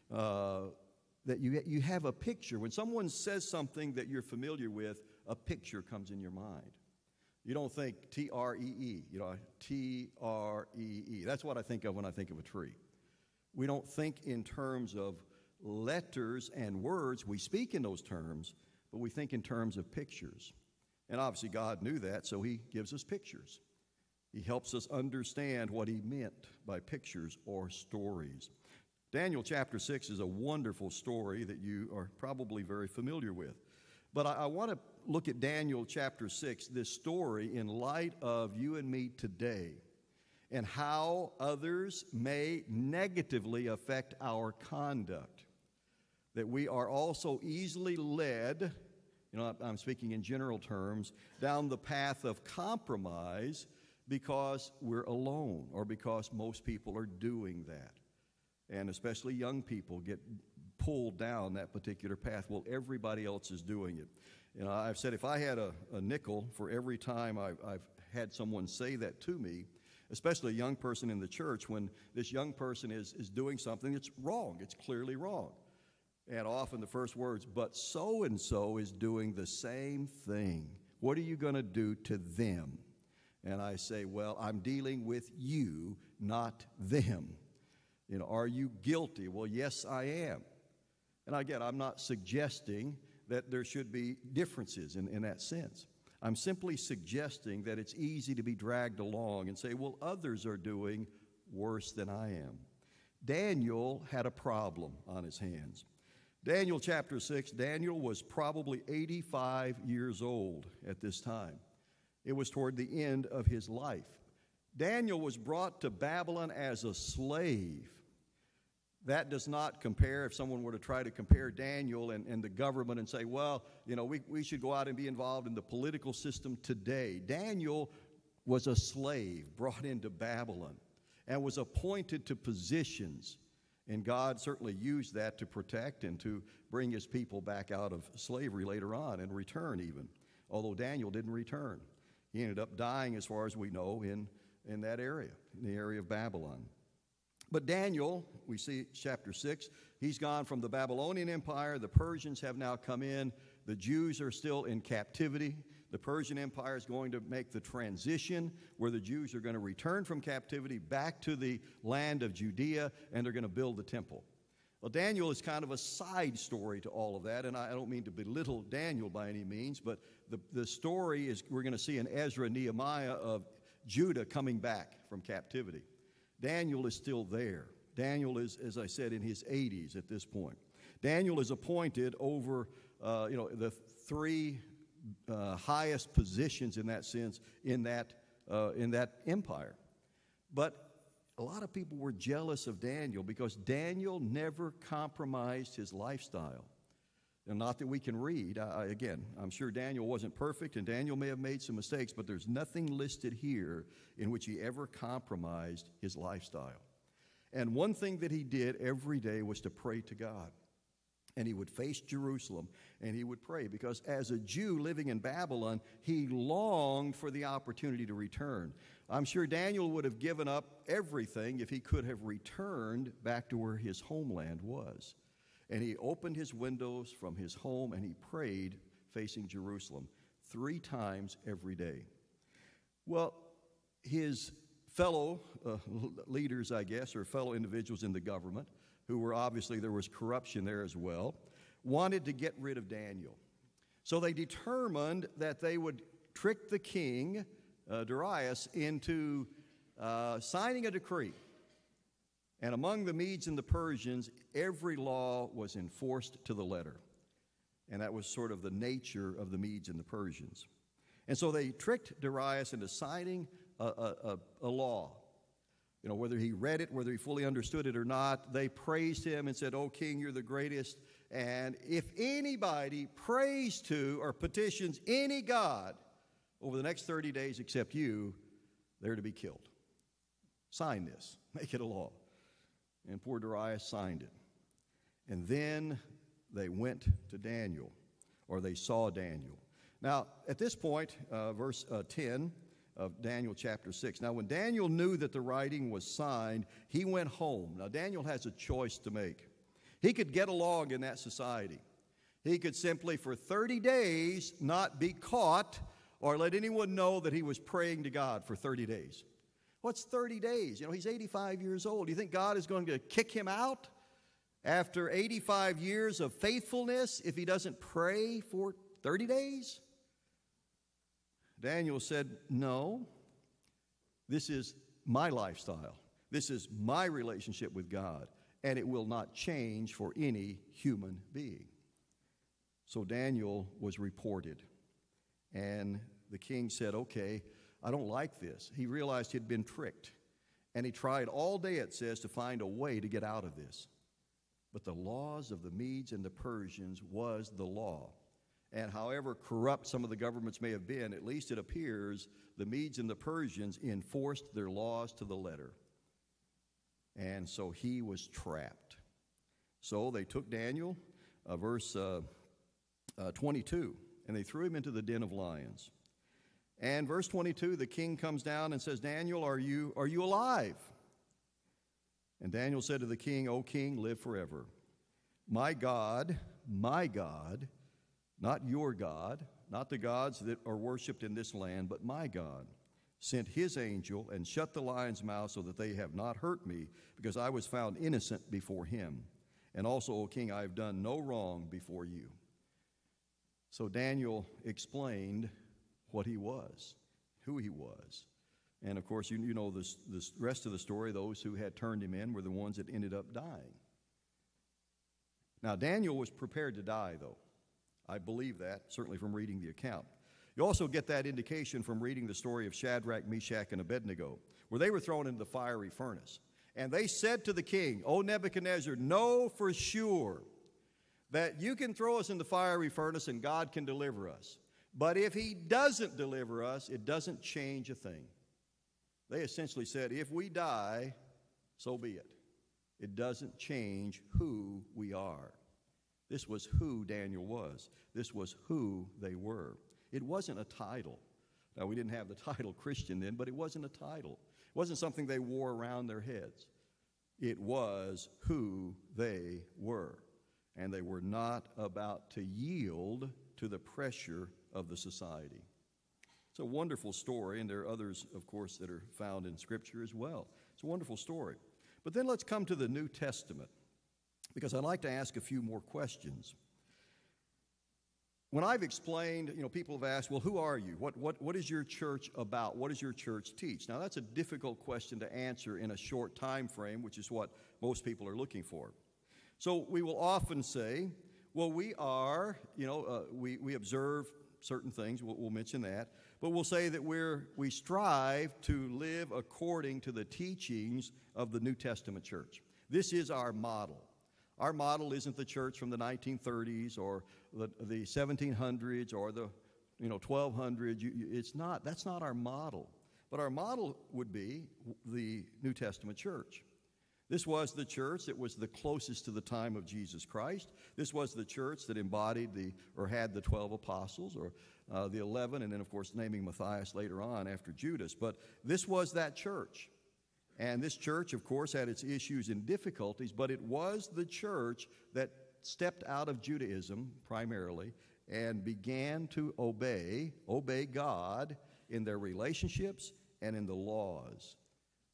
Uh, that you, you have a picture. When someone says something that you're familiar with, a picture comes in your mind. You don't think T R E E, you know, T R E E. That's what I think of when I think of a tree. We don't think in terms of letters and words. We speak in those terms, but we think in terms of pictures. And obviously God knew that, so he gives us pictures. He helps us understand what he meant by pictures or stories. Daniel chapter six is a wonderful story that you are probably very familiar with. But I, I want to look at Daniel chapter six, this story, in light of you and me today and how others may negatively affect our conduct. That we are also easily led, you know, I'm speaking in general terms, down the path of compromise because we're alone or because most people are doing that. And especially young people get pulled down that particular path. Well, everybody else is doing it. You know, I've said if I had a, a nickel for every time I've, I've had someone say that to me, especially a young person in the church, when this young person is, is doing something that's wrong, it's clearly wrong. And often the first words, but so-and-so is doing the same thing. What are you going to do to them? And I say, well, I'm dealing with you, not them. You know, are you guilty? Well, yes, I am. And again, I'm not suggesting that there should be differences in, in that sense. I'm simply suggesting that it's easy to be dragged along and say, well, others are doing worse than I am. Daniel had a problem on his hands. Daniel chapter six, Daniel was probably eighty-five years old at this time. It was toward the end of his life. Daniel was brought to Babylon as a slave. That does not compare, if someone were to try to compare Daniel and, and the government and say, well, you know, we, we should go out and be involved in the political system today. Daniel was a slave brought into Babylon and was appointed to positions. And God certainly used that to protect and to bring his people back out of slavery later on and return even, although Daniel didn't return. He ended up dying, as far as we know, in, in that area, in the area of Babylon. But Daniel, we see chapter six, he's gone from the Babylonian Empire. The Persians have now come in. The Jews are still in captivity. The Persian Empire is going to make the transition where the Jews are going to return from captivity back to the land of Judea, and they're going to build the temple. Well, Daniel is kind of a side story to all of that, and I don't mean to belittle Daniel by any means, but the, the story is, we're going to see in Ezra and Nehemiah, of Judah coming back from captivity. Daniel is still there. Daniel is, as I said, in his eighties at this point. Daniel is appointed over, uh, you know, the three uh, highest positions in that sense in that uh, in that empire. But a lot of people were jealous of Daniel because Daniel never compromised his lifestyle. And not that we can read. I, again, I'm sure Daniel wasn't perfect, and Daniel may have made some mistakes, but there's nothing listed here in which he ever compromised his lifestyle. And one thing that he did every day was to pray to God. And he would face Jerusalem, and he would pray, because as a Jew living in Babylon, he longed for the opportunity to return. I'm sure Daniel would have given up everything if he could have returned back to where his homeland was. And he opened his windows from his home, and he prayed facing Jerusalem three times every day. Well, his fellow uh, leaders, I guess, or fellow individuals in the government, who were obviously, there was corruption there as well, wanted to get rid of Daniel. So they determined that they would trick the king, uh, Darius, into uh, signing a decree. And among the Medes and the Persians, every law was enforced to the letter. And that was sort of the nature of the Medes and the Persians. And so they tricked Darius into signing a, a, a, a law. You know, whether he read it, whether he fully understood it or not, they praised him and said, "Oh, king, you're the greatest. And if anybody prays to or petitions any god over the next thirty days except you, they're to be killed. Sign this. Make it a law." And poor Darius signed it. And then they went to Daniel, or they saw Daniel. Now, at this point, uh, verse uh, ten of Daniel chapter six. Now, when Daniel knew that the writing was signed, he went home. Now, Daniel has a choice to make. He could get along in that society. He could simply, for thirty days, not be caught or let anyone know that he was praying to God for thirty days. What's thirty days? You know, he's eighty-five years old. Do you think God is going to kick him out after eighty-five years of faithfulness if he doesn't pray for thirty days? Daniel said, "No, this is my lifestyle. This is my relationship with God, and it will not change for any human being." So Daniel was reported, and the king said, "Okay, I don't like this." He realized he'd been tricked, and he tried all day, it says, to find a way to get out of this. But the laws of the Medes and the Persians was the law. And however corrupt some of the governments may have been, at least it appears the Medes and the Persians enforced their laws to the letter. And so he was trapped. So they took Daniel, uh, verse uh, uh, twenty-two, and they threw him into the den of lions. And verse twenty-two, the king comes down and says, "Daniel, are you, are you alive?" And Daniel said to the king, "O king, live forever. My God, my God, not your God, not the gods that are worshipped in this land, but my God, sent his angel and shut the lions' mouths so that they have not hurt me, because I was found innocent before him. And also, O king, I have done no wrong before you." So Daniel explained what he was, who he was. And of course, you, you know this, this rest of the story. Those who had turned him in were the ones that ended up dying. Now, Daniel was prepared to die, though. I believe that, certainly from reading the account. You also get that indication from reading the story of Shadrach, Meshach, and Abednego, where they were thrown into the fiery furnace. And they said to the king, "O Nebuchadnezzar, know for sure that you can throw us in the fiery furnace and God can deliver us. But if he doesn't deliver us, it doesn't change a thing." They essentially said, if we die, so be it. It doesn't change who we are. This was who Daniel was. This was who they were. It wasn't a title. Now, we didn't have the title Christian then, but it wasn't a title. It wasn't something they wore around their heads. It was who they were. And they were not about to yield to the pressure of the society. It's a wonderful story, and there are others, of course, that are found in Scripture as well. It's a wonderful story. But then let's come to the New Testament, because I'd like to ask a few more questions. When I've explained, you know, people have asked, well, who are you? What, what, what is your church about? What does your church teach? Now, that's a difficult question to answer in a short time frame, which is what most people are looking for. So we will often say, well, we are, you know, uh, we, we observe certain things. We'll, we'll mention that. But we'll say that we're, we strive to live according to the teachings of the New Testament church. This is our model. Our model isn't the church from the nineteen thirties or the, the seventeen hundreds or the, you know, twelve hundreds. You, you, it's not. That's not our model. But our model would be the New Testament church. This was the church that was the closest to the time of Jesus Christ. This was the church that embodied the, or had the twelve apostles, or uh, the eleven, and then, of course, naming Matthias later on after Judas. But this was that church. And this church, of course, had its issues and difficulties, but it was the church that stepped out of Judaism primarily and began to obey, obey God in their relationships and in the laws.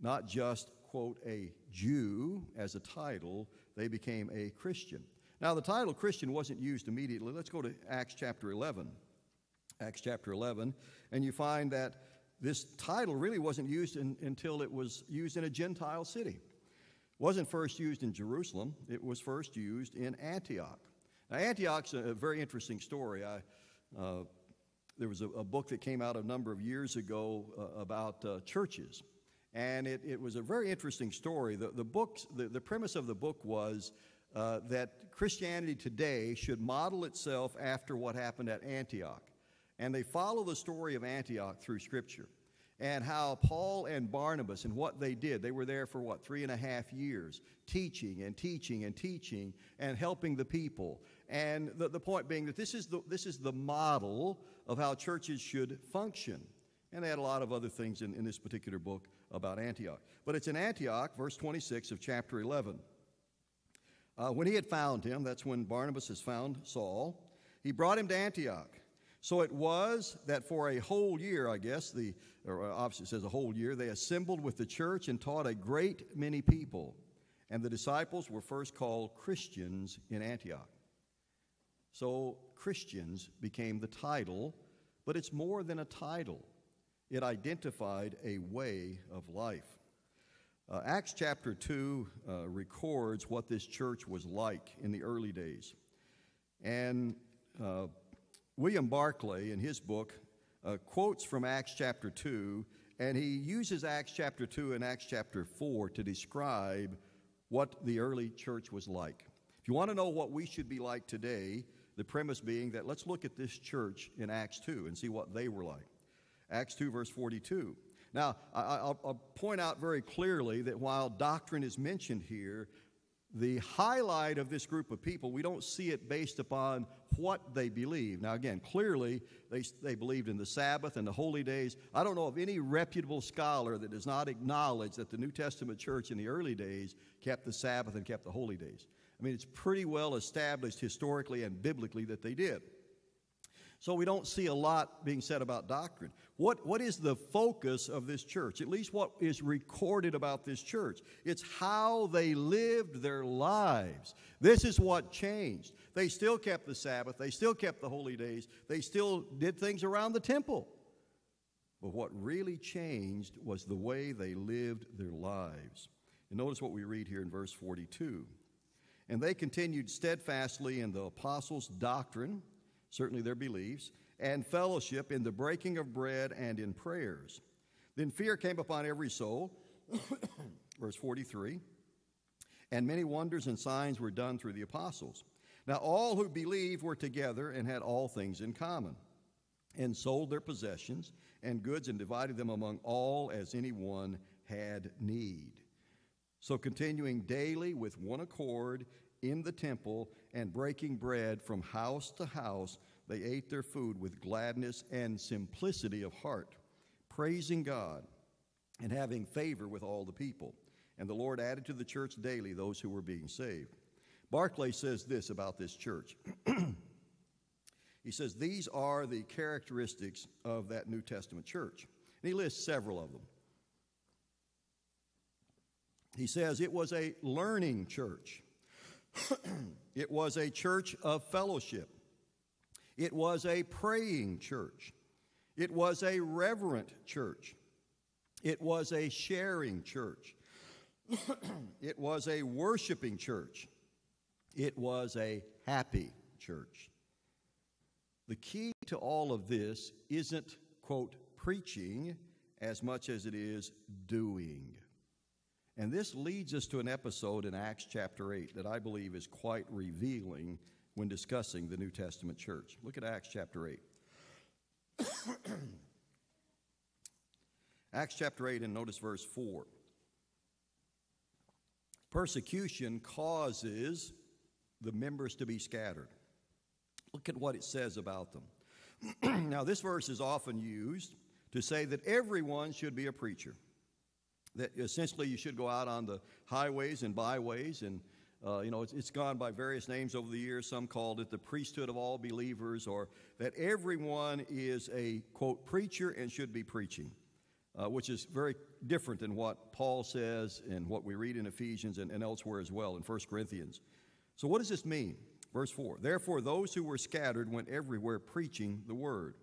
not just, quote, a Jew as a title, they became a Christian. Now, the title Christian wasn't used immediately. Let's go to Acts chapter eleven. Acts chapter eleven, and you find that this title really wasn't used in, until it was used in a Gentile city. It wasn't first used in Jerusalem. It was first used in Antioch. Now, Antioch's a, a very interesting story. I, uh, there was a, a book that came out a number of years ago uh, about uh, churches, and it, it was a very interesting story. The, the, books, the, the premise of the book was uh, that Christianity today should model itself after what happened at Antioch. And they follow the story of Antioch through Scripture and how Paul and Barnabas and what they did. They were there for, what, three and a half years, teaching and teaching and teaching and helping the people. And the, the point being that this is the, this is the model of how churches should function. And they had a lot of other things in, in this particular book about Antioch. But it's in Antioch, verse twenty-six of chapter eleven. Uh, when he had found him, that's when Barnabas has found Saul, he brought him to Antioch. So it was that for a whole year, I guess, the, or obviously it says a whole year, they assembled with the church and taught a great many people. And the disciples were first called Christians in Antioch. So Christians became the title, but it's more than a title. It identified a way of life. Uh, Acts chapter two uh, records what this church was like in the early days. And uh, William Barclay, in his book, uh, quotes from Acts chapter two, and he uses Acts chapter two and Acts chapter four to describe what the early church was like. If you want to know what we should be like today, the premise being that let's look at this church in Acts two and see what they were like. Acts two, verse forty-two. Now, I, I'll, I'll point out very clearly that while doctrine is mentioned here, the highlight of this group of people, we don't see it based upon what they believe. Now, again, clearly, they, they believed in the Sabbath and the holy days. I don't know of any reputable scholar that does not acknowledge that the New Testament church in the early days kept the Sabbath and kept the holy days. I mean, it's pretty well established historically and biblically that they did. So we don't see a lot being said about doctrine. What, what is the focus of this church? At least what is recorded about this church. It's how they lived their lives. This is what changed. They still kept the Sabbath. They still kept the holy days. They still did things around the temple. But what really changed was the way they lived their lives. And notice what we read here in verse forty-two. And they continued steadfastly in the apostles' doctrine, certainly their beliefs, and fellowship, in the breaking of bread and in prayers. Then fear came upon every soul, verse forty-three, and many wonders and signs were done through the apostles. Now all who believed were together and had all things in common, and sold their possessions and goods and divided them among all as any one had need. So continuing daily with one accord in the temple and breaking bread from house to house, they ate their food with gladness and simplicity of heart, praising God and having favor with all the people. And the Lord added to the church daily those who were being saved. Barclay says this about this church. He says, these are the characteristics of that New Testament church. And he lists several of them. He says it was a learning church. It was a church of fellowship. It was a praying church. It was a reverent church. It was a sharing church. It was a worshiping church. It was a happy church. The key to all of this isn't, quote, preaching as much as it is doing. And this leads us to an episode in Acts chapter eight that I believe is quite revealing when discussing the New Testament church. Look at Acts chapter eight. Acts chapter eight, and notice verse four. Persecution causes the members to be scattered. Look at what it says about them. Now, this verse is often used to say that everyone should be a preacher. That essentially you should go out on the highways and byways, and uh, you know it's, it's gone by various names over the years. Some called it the priesthood of all believers, or that everyone is a, quote, preacher and should be preaching. uh, which is very different than what Paul says and what we read in Ephesians and, and elsewhere as well in First Corinthians. So what does this mean? Verse four, therefore those who were scattered went everywhere preaching the word.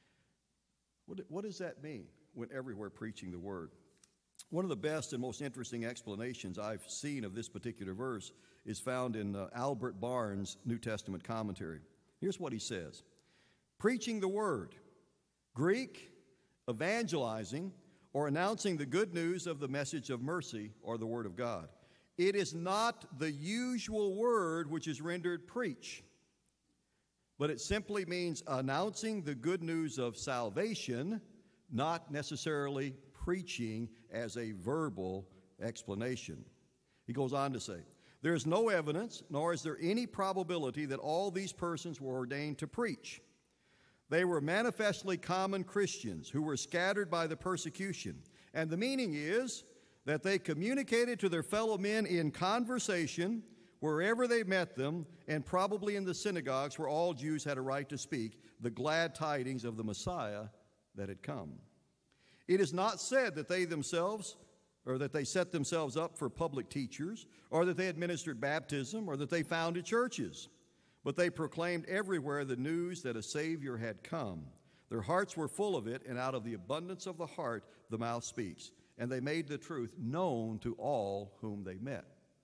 What, what does that mean, went everywhere preaching the word? One of the best and most interesting explanations I've seen of this particular verse is found in uh, Albert Barnes' New Testament commentary. Here's what he says. Preaching the word, Greek, evangelizing, or announcing the good news of the message of mercy or the word of God. It is not the usual word which is rendered preach, but it simply means announcing the good news of salvation, not necessarily preaching as a verbal explanation. He goes on to say, there is no evidence, nor is there any probability that all these persons were ordained to preach. They were manifestly common Christians who were scattered by the persecution. And the meaning is that they communicated to their fellow men in conversation wherever they met them, and probably in the synagogues where all Jews had a right to speak, the glad tidings of the Messiah that had come. It is not said that they themselves, or that they set themselves up for public teachers, or that they administered baptism, or that they founded churches. But they proclaimed everywhere the news that a Savior had come. Their hearts were full of it, and out of the abundance of the heart the mouth speaks. And they made the truth known to all whom they met.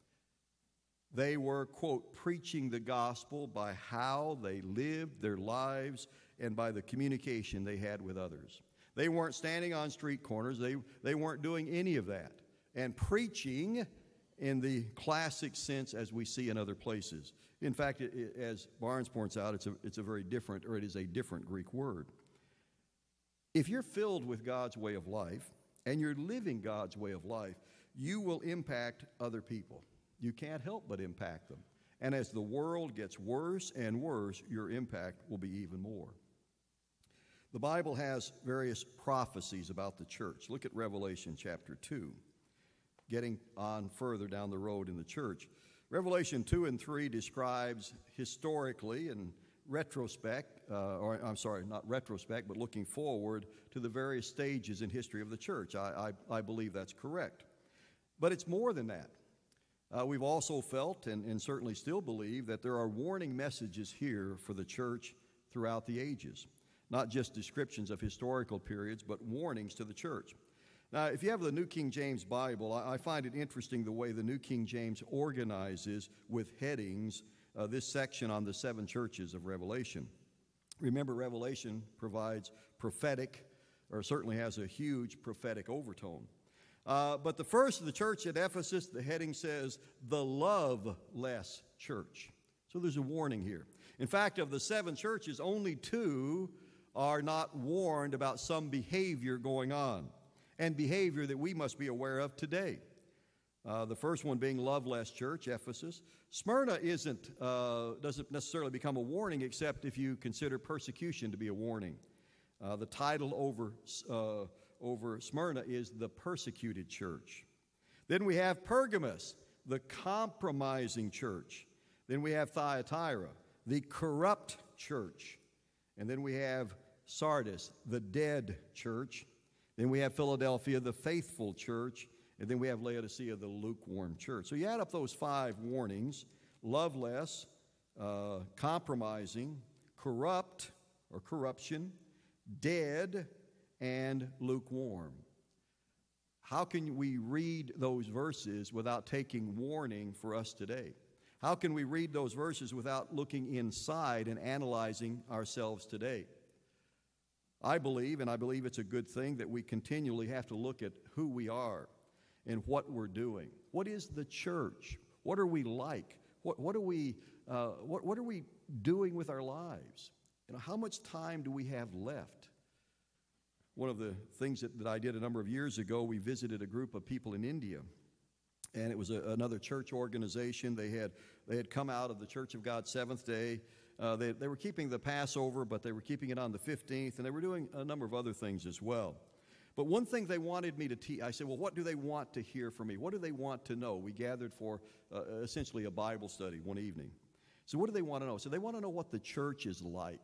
They were, quote, preaching the gospel by how they lived their lives and by the communication they had with others. They weren't standing on street corners. They, they weren't doing any of that. And preaching in the classic sense as we see in other places. In fact, it, it, as Barnes points out, it's a, it's a very different, or it is a different Greek word. If you're filled with God's way of life, and you're living God's way of life, you will impact other people. You can't help but impact them. And as the world gets worse and worse, your impact will be even more. The Bible has various prophecies about the church. Look at Revelation chapter two, getting on further down the road in the church. Revelation two and three describes historically and retrospect, uh, or I'm sorry, not retrospect, but looking forward to the various stages in history of the church. I, I, I believe that's correct. But it's more than that. Uh, we've also felt and, and certainly still believe that there are warning messages here for the church throughout the ages. Not just descriptions of historical periods, but warnings to the church. Now, if you have the New King James Bible, I, I find it interesting the way the New King James organizes with headings uh, this section on the seven churches of Revelation. Remember, Revelation provides prophetic, or certainly has a huge prophetic overtone. Uh, but the first of the church at Ephesus, the heading says, the loveless church. So there's a warning here. In fact, of the seven churches, only two are not warned about some behavior going on, and behavior that we must be aware of today. Uh, the first one being loveless church, Ephesus. Smyrna isn't, uh, doesn't necessarily become a warning except if you consider persecution to be a warning. Uh, the title over, uh, over Smyrna is the persecuted church. Then we have Pergamos, the compromising church. Then we have Thyatira, the corrupt church. And then we have Sardis, the dead church. Then we have Philadelphia, the faithful church. And then we have Laodicea, the lukewarm church. So you add up those five warnings: loveless, uh, compromising, corrupt or corruption, dead, and lukewarm. How can we read those verses without taking warning for us today? How can we read those verses without looking inside and analyzing ourselves today? I believe, and I believe it's a good thing, that we continually have to look at who we are and what we're doing. What is the church? What are we like? What, what are we, uh, what, what are we doing with our lives? You know, how much time do we have left? One of the things that, that I did a number of years ago, we visited a group of people in India. And it was a, another church organization. They had they had come out of the Church of God Seventh Day. Uh, they, they were keeping the Passover, but they were keeping it on the fifteenth, and they were doing a number of other things as well. But one thing they wanted me to teach, I said, well, what do they want to hear from me? What do they want to know? We gathered for uh, essentially a Bible study one evening. So what do they want to know? So they want to know what the church is like.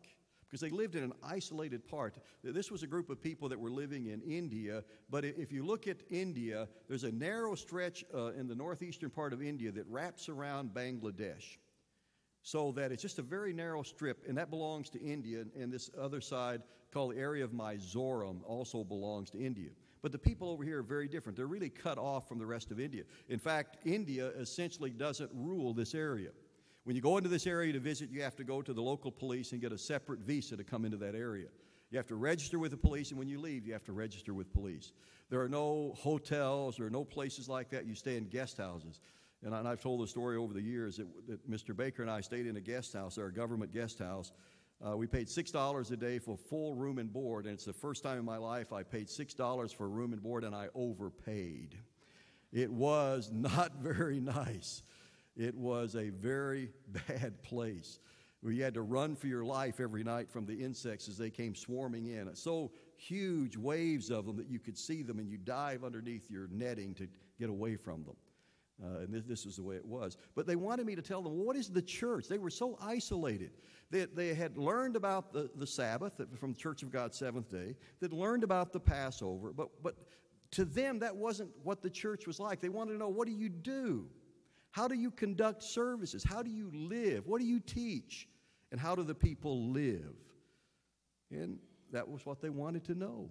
because they lived in an isolated part. This was a group of people that were living in India, but if you look at India, there's a narrow stretch uh, in the northeastern part of India that wraps around Bangladesh. So that it's just a very narrow strip, and that belongs to India, and this other side, called the area of Mizoram, also belongs to India. But the people over here are very different. They're really cut off from the rest of India. In fact, India essentially doesn't rule this area. When you go into this area to visit, you have to go to the local police and get a separate visa to come into that area. You have to register with the police, and when you leave, you have to register with police. There are no hotels or no places like that. You stay in guest houses. And I've told the story over the years that, that Mister Baker and I stayed in a guest house, our government guest house. Uh, we paid six dollars a day for full room and board, and it's the first time in my life I paid six dollars for room and board, and I overpaid. It was not very nice. It was a very bad place where you had to run for your life every night from the insects as they came swarming in. So huge waves of them that you could see them, and you dive underneath your netting to get away from them. Uh, and this, this is the way it was. But they wanted me to tell them, well, what is the church? They were so isolated. They, they had learned about the, the Sabbath from the Church of God Seventh Day. They'd learned about the Passover. But, but to them, that wasn't what the church was like. They wanted to know, what do you do? How do you conduct services? How do you live? What do you teach? And how do the people live? And that was what they wanted to know.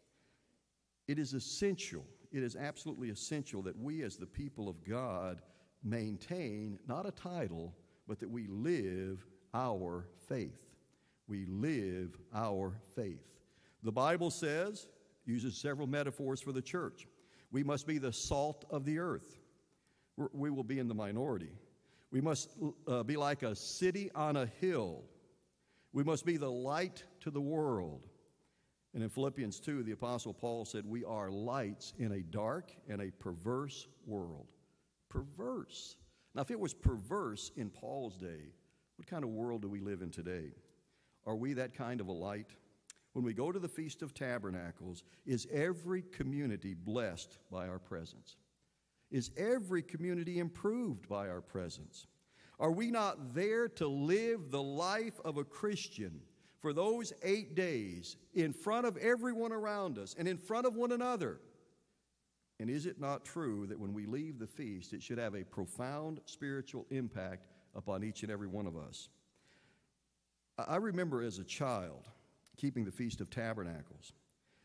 It is essential. It is absolutely essential that we as the people of God maintain not a title, but that we live our faith. We live our faith. The Bible says, uses several metaphors for the church. We must be the salt of the earth. We're, we will be in the minority. We must uh, be like a city on a hill. We must be the light to the world. And in Philippians two, the Apostle Paul said, we are lights in a dark and a perverse world. Perverse. Now, if it was perverse in Paul's day, what kind of world do we live in today? Are we that kind of a light? When we go to the Feast of Tabernacles, is every community blessed by our presence? Is every community improved by our presence? Are we not there to live the life of a Christian for those eight days in front of everyone around us and in front of one another? And is it not true that when we leave the feast, it should have a profound spiritual impact upon each and every one of us? I remember as a child keeping the Feast of Tabernacles.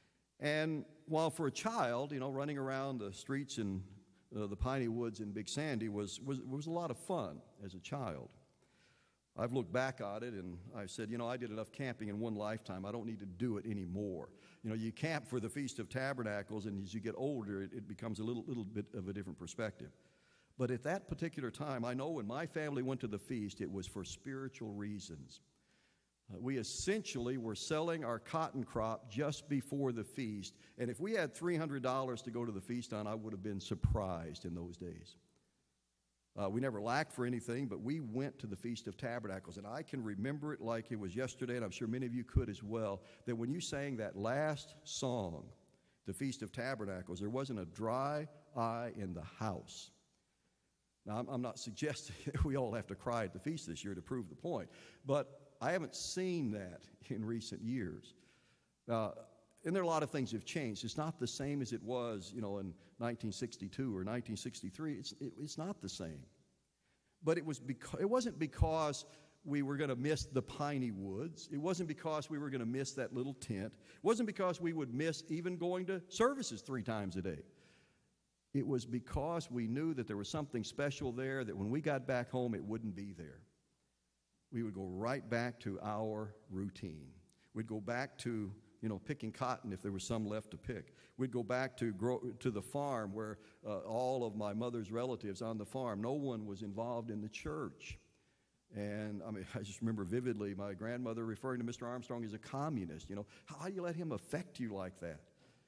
And while for a child, you know, running around the streets in uh, the piney woods in Big Sandy was, was, was a lot of fun as a child. I've looked back at it and I've said, you know, I did enough camping in one lifetime. I don't need to do it anymore. You know, you camp for the Feast of Tabernacles, and as you get older, it, it becomes a little, little bit of a different perspective. But at that particular time, I know when my family went to the feast, it was for spiritual reasons. Uh, we essentially were selling our cotton crop just before the feast, and if we had three hundred dollars to go to the feast on, I would have been surprised in those days. Uh, we never lacked for anything, but we went to the Feast of Tabernacles, and I can remember it like it was yesterday, and I'm sure many of you could as well, that when you sang that last song, the Feast of Tabernacles, there wasn't a dry eye in the house. Now, I'm, I'm not suggesting that we all have to cry at the feast this year to prove the point, but I haven't seen that in recent years. Uh, and there are a lot of things that have changed. It's not the same as it was, you know, in nineteen sixty-two or nineteen sixty-three. It's, it, it's not the same. But it, was beca- it wasn't because we were going to miss the piney woods. It wasn't because we were going to miss that little tent. It wasn't because we would miss even going to services three times a day. It was because we knew that there was something special there, that when we got back home, it wouldn't be there. We would go right back to our routine. We'd go back to, you know, picking cotton if there was some left to pick. We'd go back to grow, to the farm where uh, all of my mother's relatives on the farm, no one was involved in the church. And I mean, I just remember vividly my grandmother referring to Mister Armstrong as a communist. You know, how do you let him affect you like that?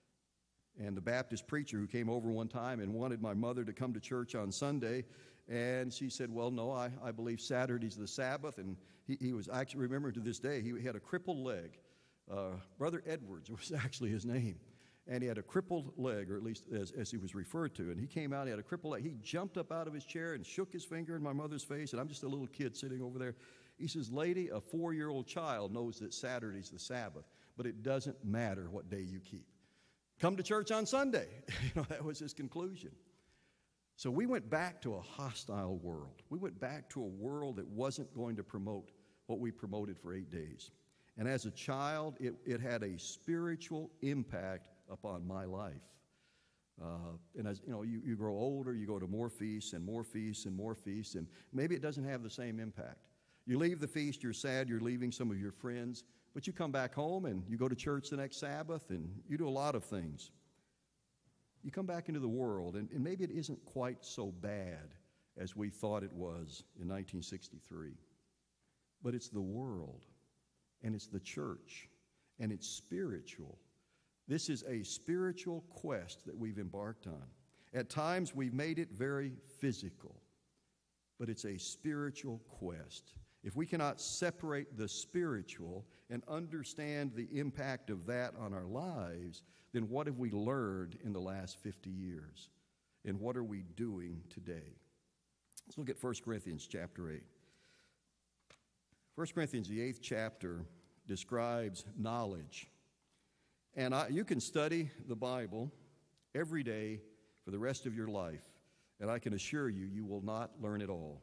And the Baptist preacher who came over one time and wanted my mother to come to church on Sunday, and she said, well, no, I, I believe Saturday's the Sabbath. And he, he was actually, remember to this day, he had a crippled leg. Uh, Brother Edwards was actually his name. And he had a crippled leg, or at least as, as he was referred to. And he came out, he had a crippled leg. He jumped up out of his chair and shook his finger in my mother's face. And I'm just a little kid sitting over there. He says, lady, a four-year-old child knows that Saturday's the Sabbath, but it doesn't matter what day you keep. Come to church on Sunday. You know, that was his conclusion. So we went back to a hostile world. We went back to a world that wasn't going to promote what we promoted for eight days. And as a child, it, it had a spiritual impact upon my life. Uh, and as you know, you, you grow older, you go to more feasts and more feasts and more feasts, and maybe it doesn't have the same impact. You leave the feast, you're sad, you're leaving some of your friends, but you come back home and you go to church the next Sabbath and you do a lot of things. You come back into the world, and, and maybe it isn't quite so bad as we thought it was in nineteen sixty-three. But it's the world, and it's the church, and it's spiritual. This is a spiritual quest that we've embarked on. At times, we've made it very physical, but it's a spiritual quest. If we cannot separate the spiritual and understand the impact of that on our lives, then what have we learned in the last fifty years? And what are we doing today? Let's look at First Corinthians chapter eight. First Corinthians, the eighth chapter, describes knowledge. And I, you can study the Bible every day for the rest of your life, and I can assure you, you will not learn it all.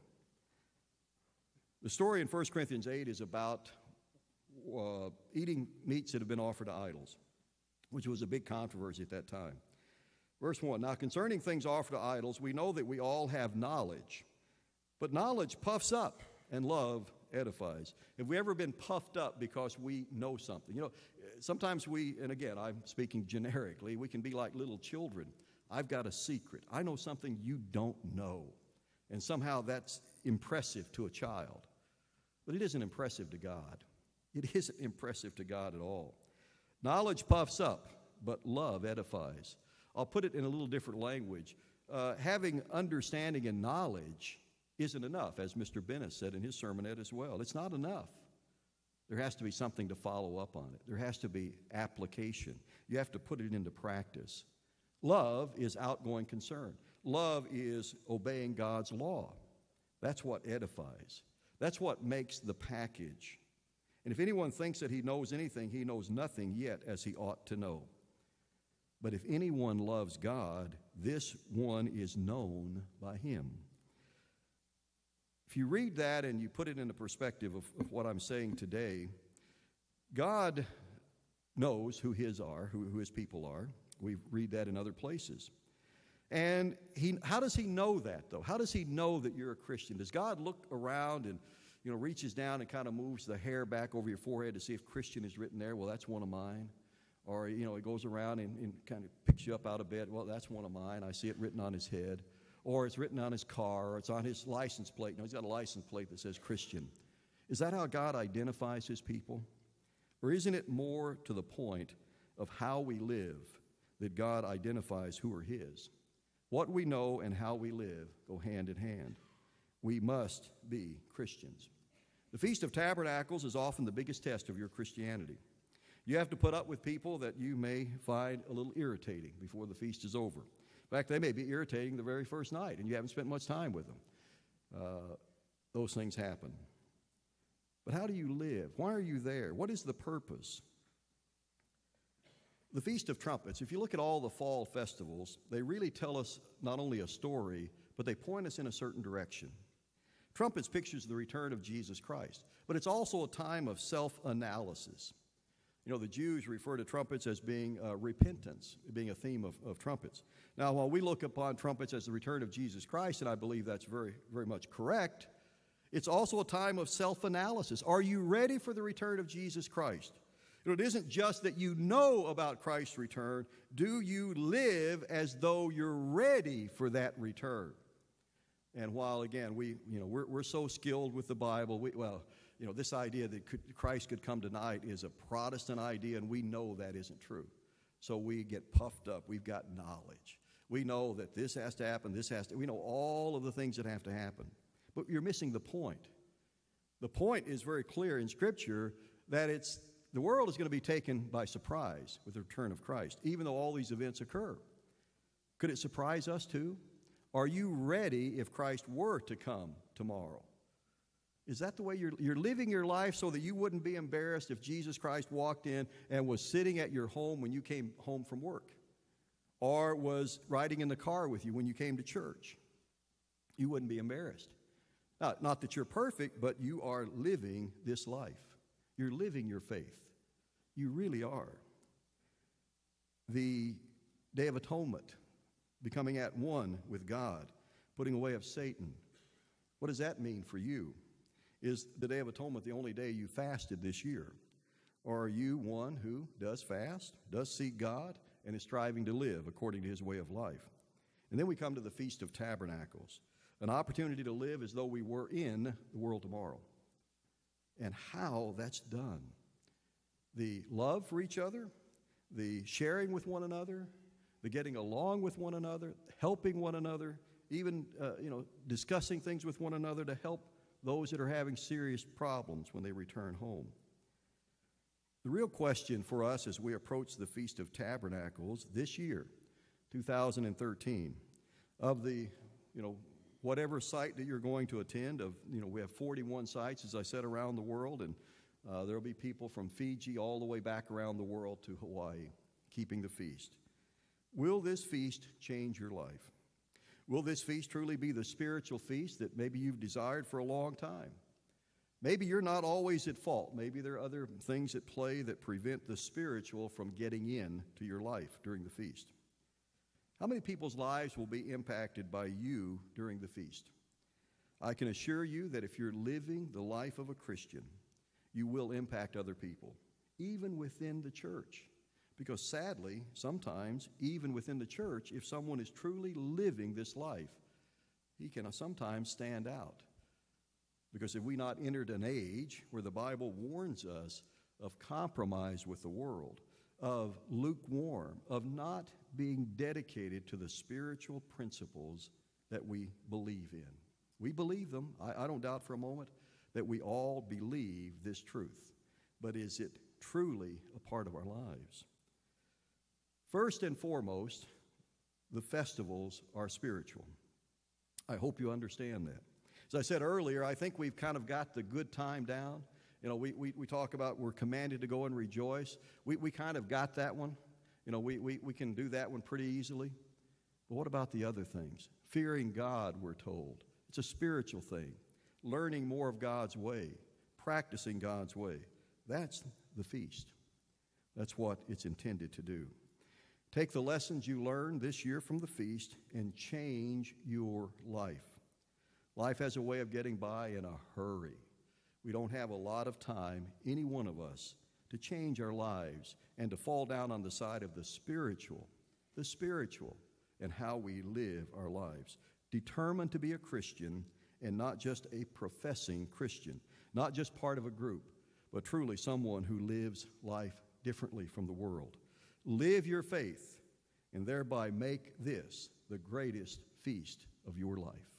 The story in First Corinthians eight is about uh, eating meats that have been offered to idols, which was a big controversy at that time. Verse one, now concerning things offered to idols, we know that we all have knowledge, but knowledge puffs up and love edifies. Have we ever been puffed up because we know something? You know, sometimes we, and again, I'm speaking generically, we can be like little children. I've got a secret. I know something you don't know. And somehow that's impressive to a child. But it isn't impressive to God. It isn't impressive to God at all. Knowledge puffs up, but love edifies. I'll put it in a little different language. Uh, having understanding and knowledge isn't enough, as Mister Bennett said in his sermonette as well. It's not enough. There has to be something to follow up on it. There has to be application. You have to put it into practice. Love is outgoing concern. Love is obeying God's law. That's what edifies. That's what makes the package. And if anyone thinks that he knows anything, he knows nothing yet as he ought to know. But if anyone loves God, this one is known by him. If you read that and you put it in the perspective of, of what I'm saying today, God knows who his are, who, who his people are. We read that in other places. And he, how does he know that, though? How does he know that you're a Christian? Does God look around and, you know, reaches down and kind of moves the hair back over your forehead to see if Christian is written there? Well, that's one of mine. Or, you know, he goes around and, and kind of picks you up out of bed. Well, that's one of mine. I see it written on his head. Or it's written on his car, or it's on his license plate. No, he's got a license plate that says Christian. Is that how God identifies his people? Or isn't it more to the point of how we live that God identifies who are his? What we know and how we live go hand in hand. We must be Christians. The Feast of Tabernacles is often the biggest test of your Christianity. You have to put up with people that you may find a little irritating before the feast is over. In fact, they may be irritating the very first night, and you haven't spent much time with them. Uh, those things happen. But how do you live? Why are you there? What is the purpose? The Feast of Trumpets, if you look at all the fall festivals, they really tell us not only a story, but they point us in a certain direction. Trumpets pictures the return of Jesus Christ, but it's also a time of self-analysis. You know, the Jews refer to trumpets as being uh, repentance, being a theme of, of trumpets. Now, while we look upon trumpets as the return of Jesus Christ, and I believe that's very, very much correct, it's also a time of self-analysis. Are you ready for the return of Jesus Christ? You know, it isn't just that you know about Christ's return. Do you live as though you're ready for that return? And while, again, we, you know, we're, we're so skilled with the Bible, we, well, you know, this idea that could, Christ could come tonight is a Protestant idea, and we know that isn't true. So we get puffed up. We've got knowledge. We know that this has to happen, this has to, we know all of the things that have to happen. But you're missing the point. The point is very clear in Scripture that it's, the world is going to be taken by surprise with the return of Christ, even though all these events occur. Could it surprise us too? Are you ready if Christ were to come tomorrow? Is that the way you're, you're living your life so that you wouldn't be embarrassed if Jesus Christ walked in and was sitting at your home when you came home from work, or was riding in the car with you when you came to church? You wouldn't be embarrassed. Not, not that you're perfect, but you are living this life. You're living your faith. You really are. The Day of Atonement, becoming at one with God, putting away of Satan. What does that mean for you? Is the Day of Atonement the only day you fasted this year? Or are you one who does fast, does seek God, and is striving to live according to his way of life? And then we come to the Feast of Tabernacles, an opportunity to live as though we were in the world tomorrow. And how that's done. The love for each other, the sharing with one another, the getting along with one another, helping one another, even uh, you know, discussing things with one another to help those that are having serious problems when they return home. The real question for us as we approach the Feast of Tabernacles this year, two thousand thirteen, of the, you know, whatever site that you're going to attend, of, you know, we have forty-one sites, as I said, around the world, and uh, there'll be people from Fiji all the way back around the world to Hawaii keeping the feast. Will this feast change your life? Will this feast truly be the spiritual feast that maybe you've desired for a long time? Maybe you're not always at fault. Maybe there are other things at play that prevent the spiritual from getting in to your life during the feast. How many people's lives will be impacted by you during the feast? I can assure you that if you're living the life of a Christian, you will impact other people, even within the church. Because sadly, sometimes, even within the church, if someone is truly living this life, he can sometimes stand out. Because if we not entered an age where the Bible warns us of compromise with the world, of lukewarm, of not being dedicated to the spiritual principles that we believe in. We believe them. I, I don't doubt for a moment that we all believe this truth. But is it truly a part of our lives? First and foremost, the festivals are spiritual. I hope you understand that. As I said earlier, I think we've kind of got the good time down. You know, we, we, we talk about we're commanded to go and rejoice. We, we kind of got that one. You know, we, we, we can do that one pretty easily. But what about the other things? Fearing God, we're told. It's a spiritual thing. Learning more of God's way. Practicing God's way. That's the feast. That's what it's intended to do. Take the lessons you learned this year from the feast and change your life. Life has a way of getting by in a hurry. We don't have a lot of time, any one of us, to change our lives and to fall down on the side of the spiritual, the spiritual, and how we live our lives. Determined to be a Christian and not just a professing Christian, not just part of a group, but truly someone who lives life differently from the world. Live your faith and thereby make this the greatest feast of your life.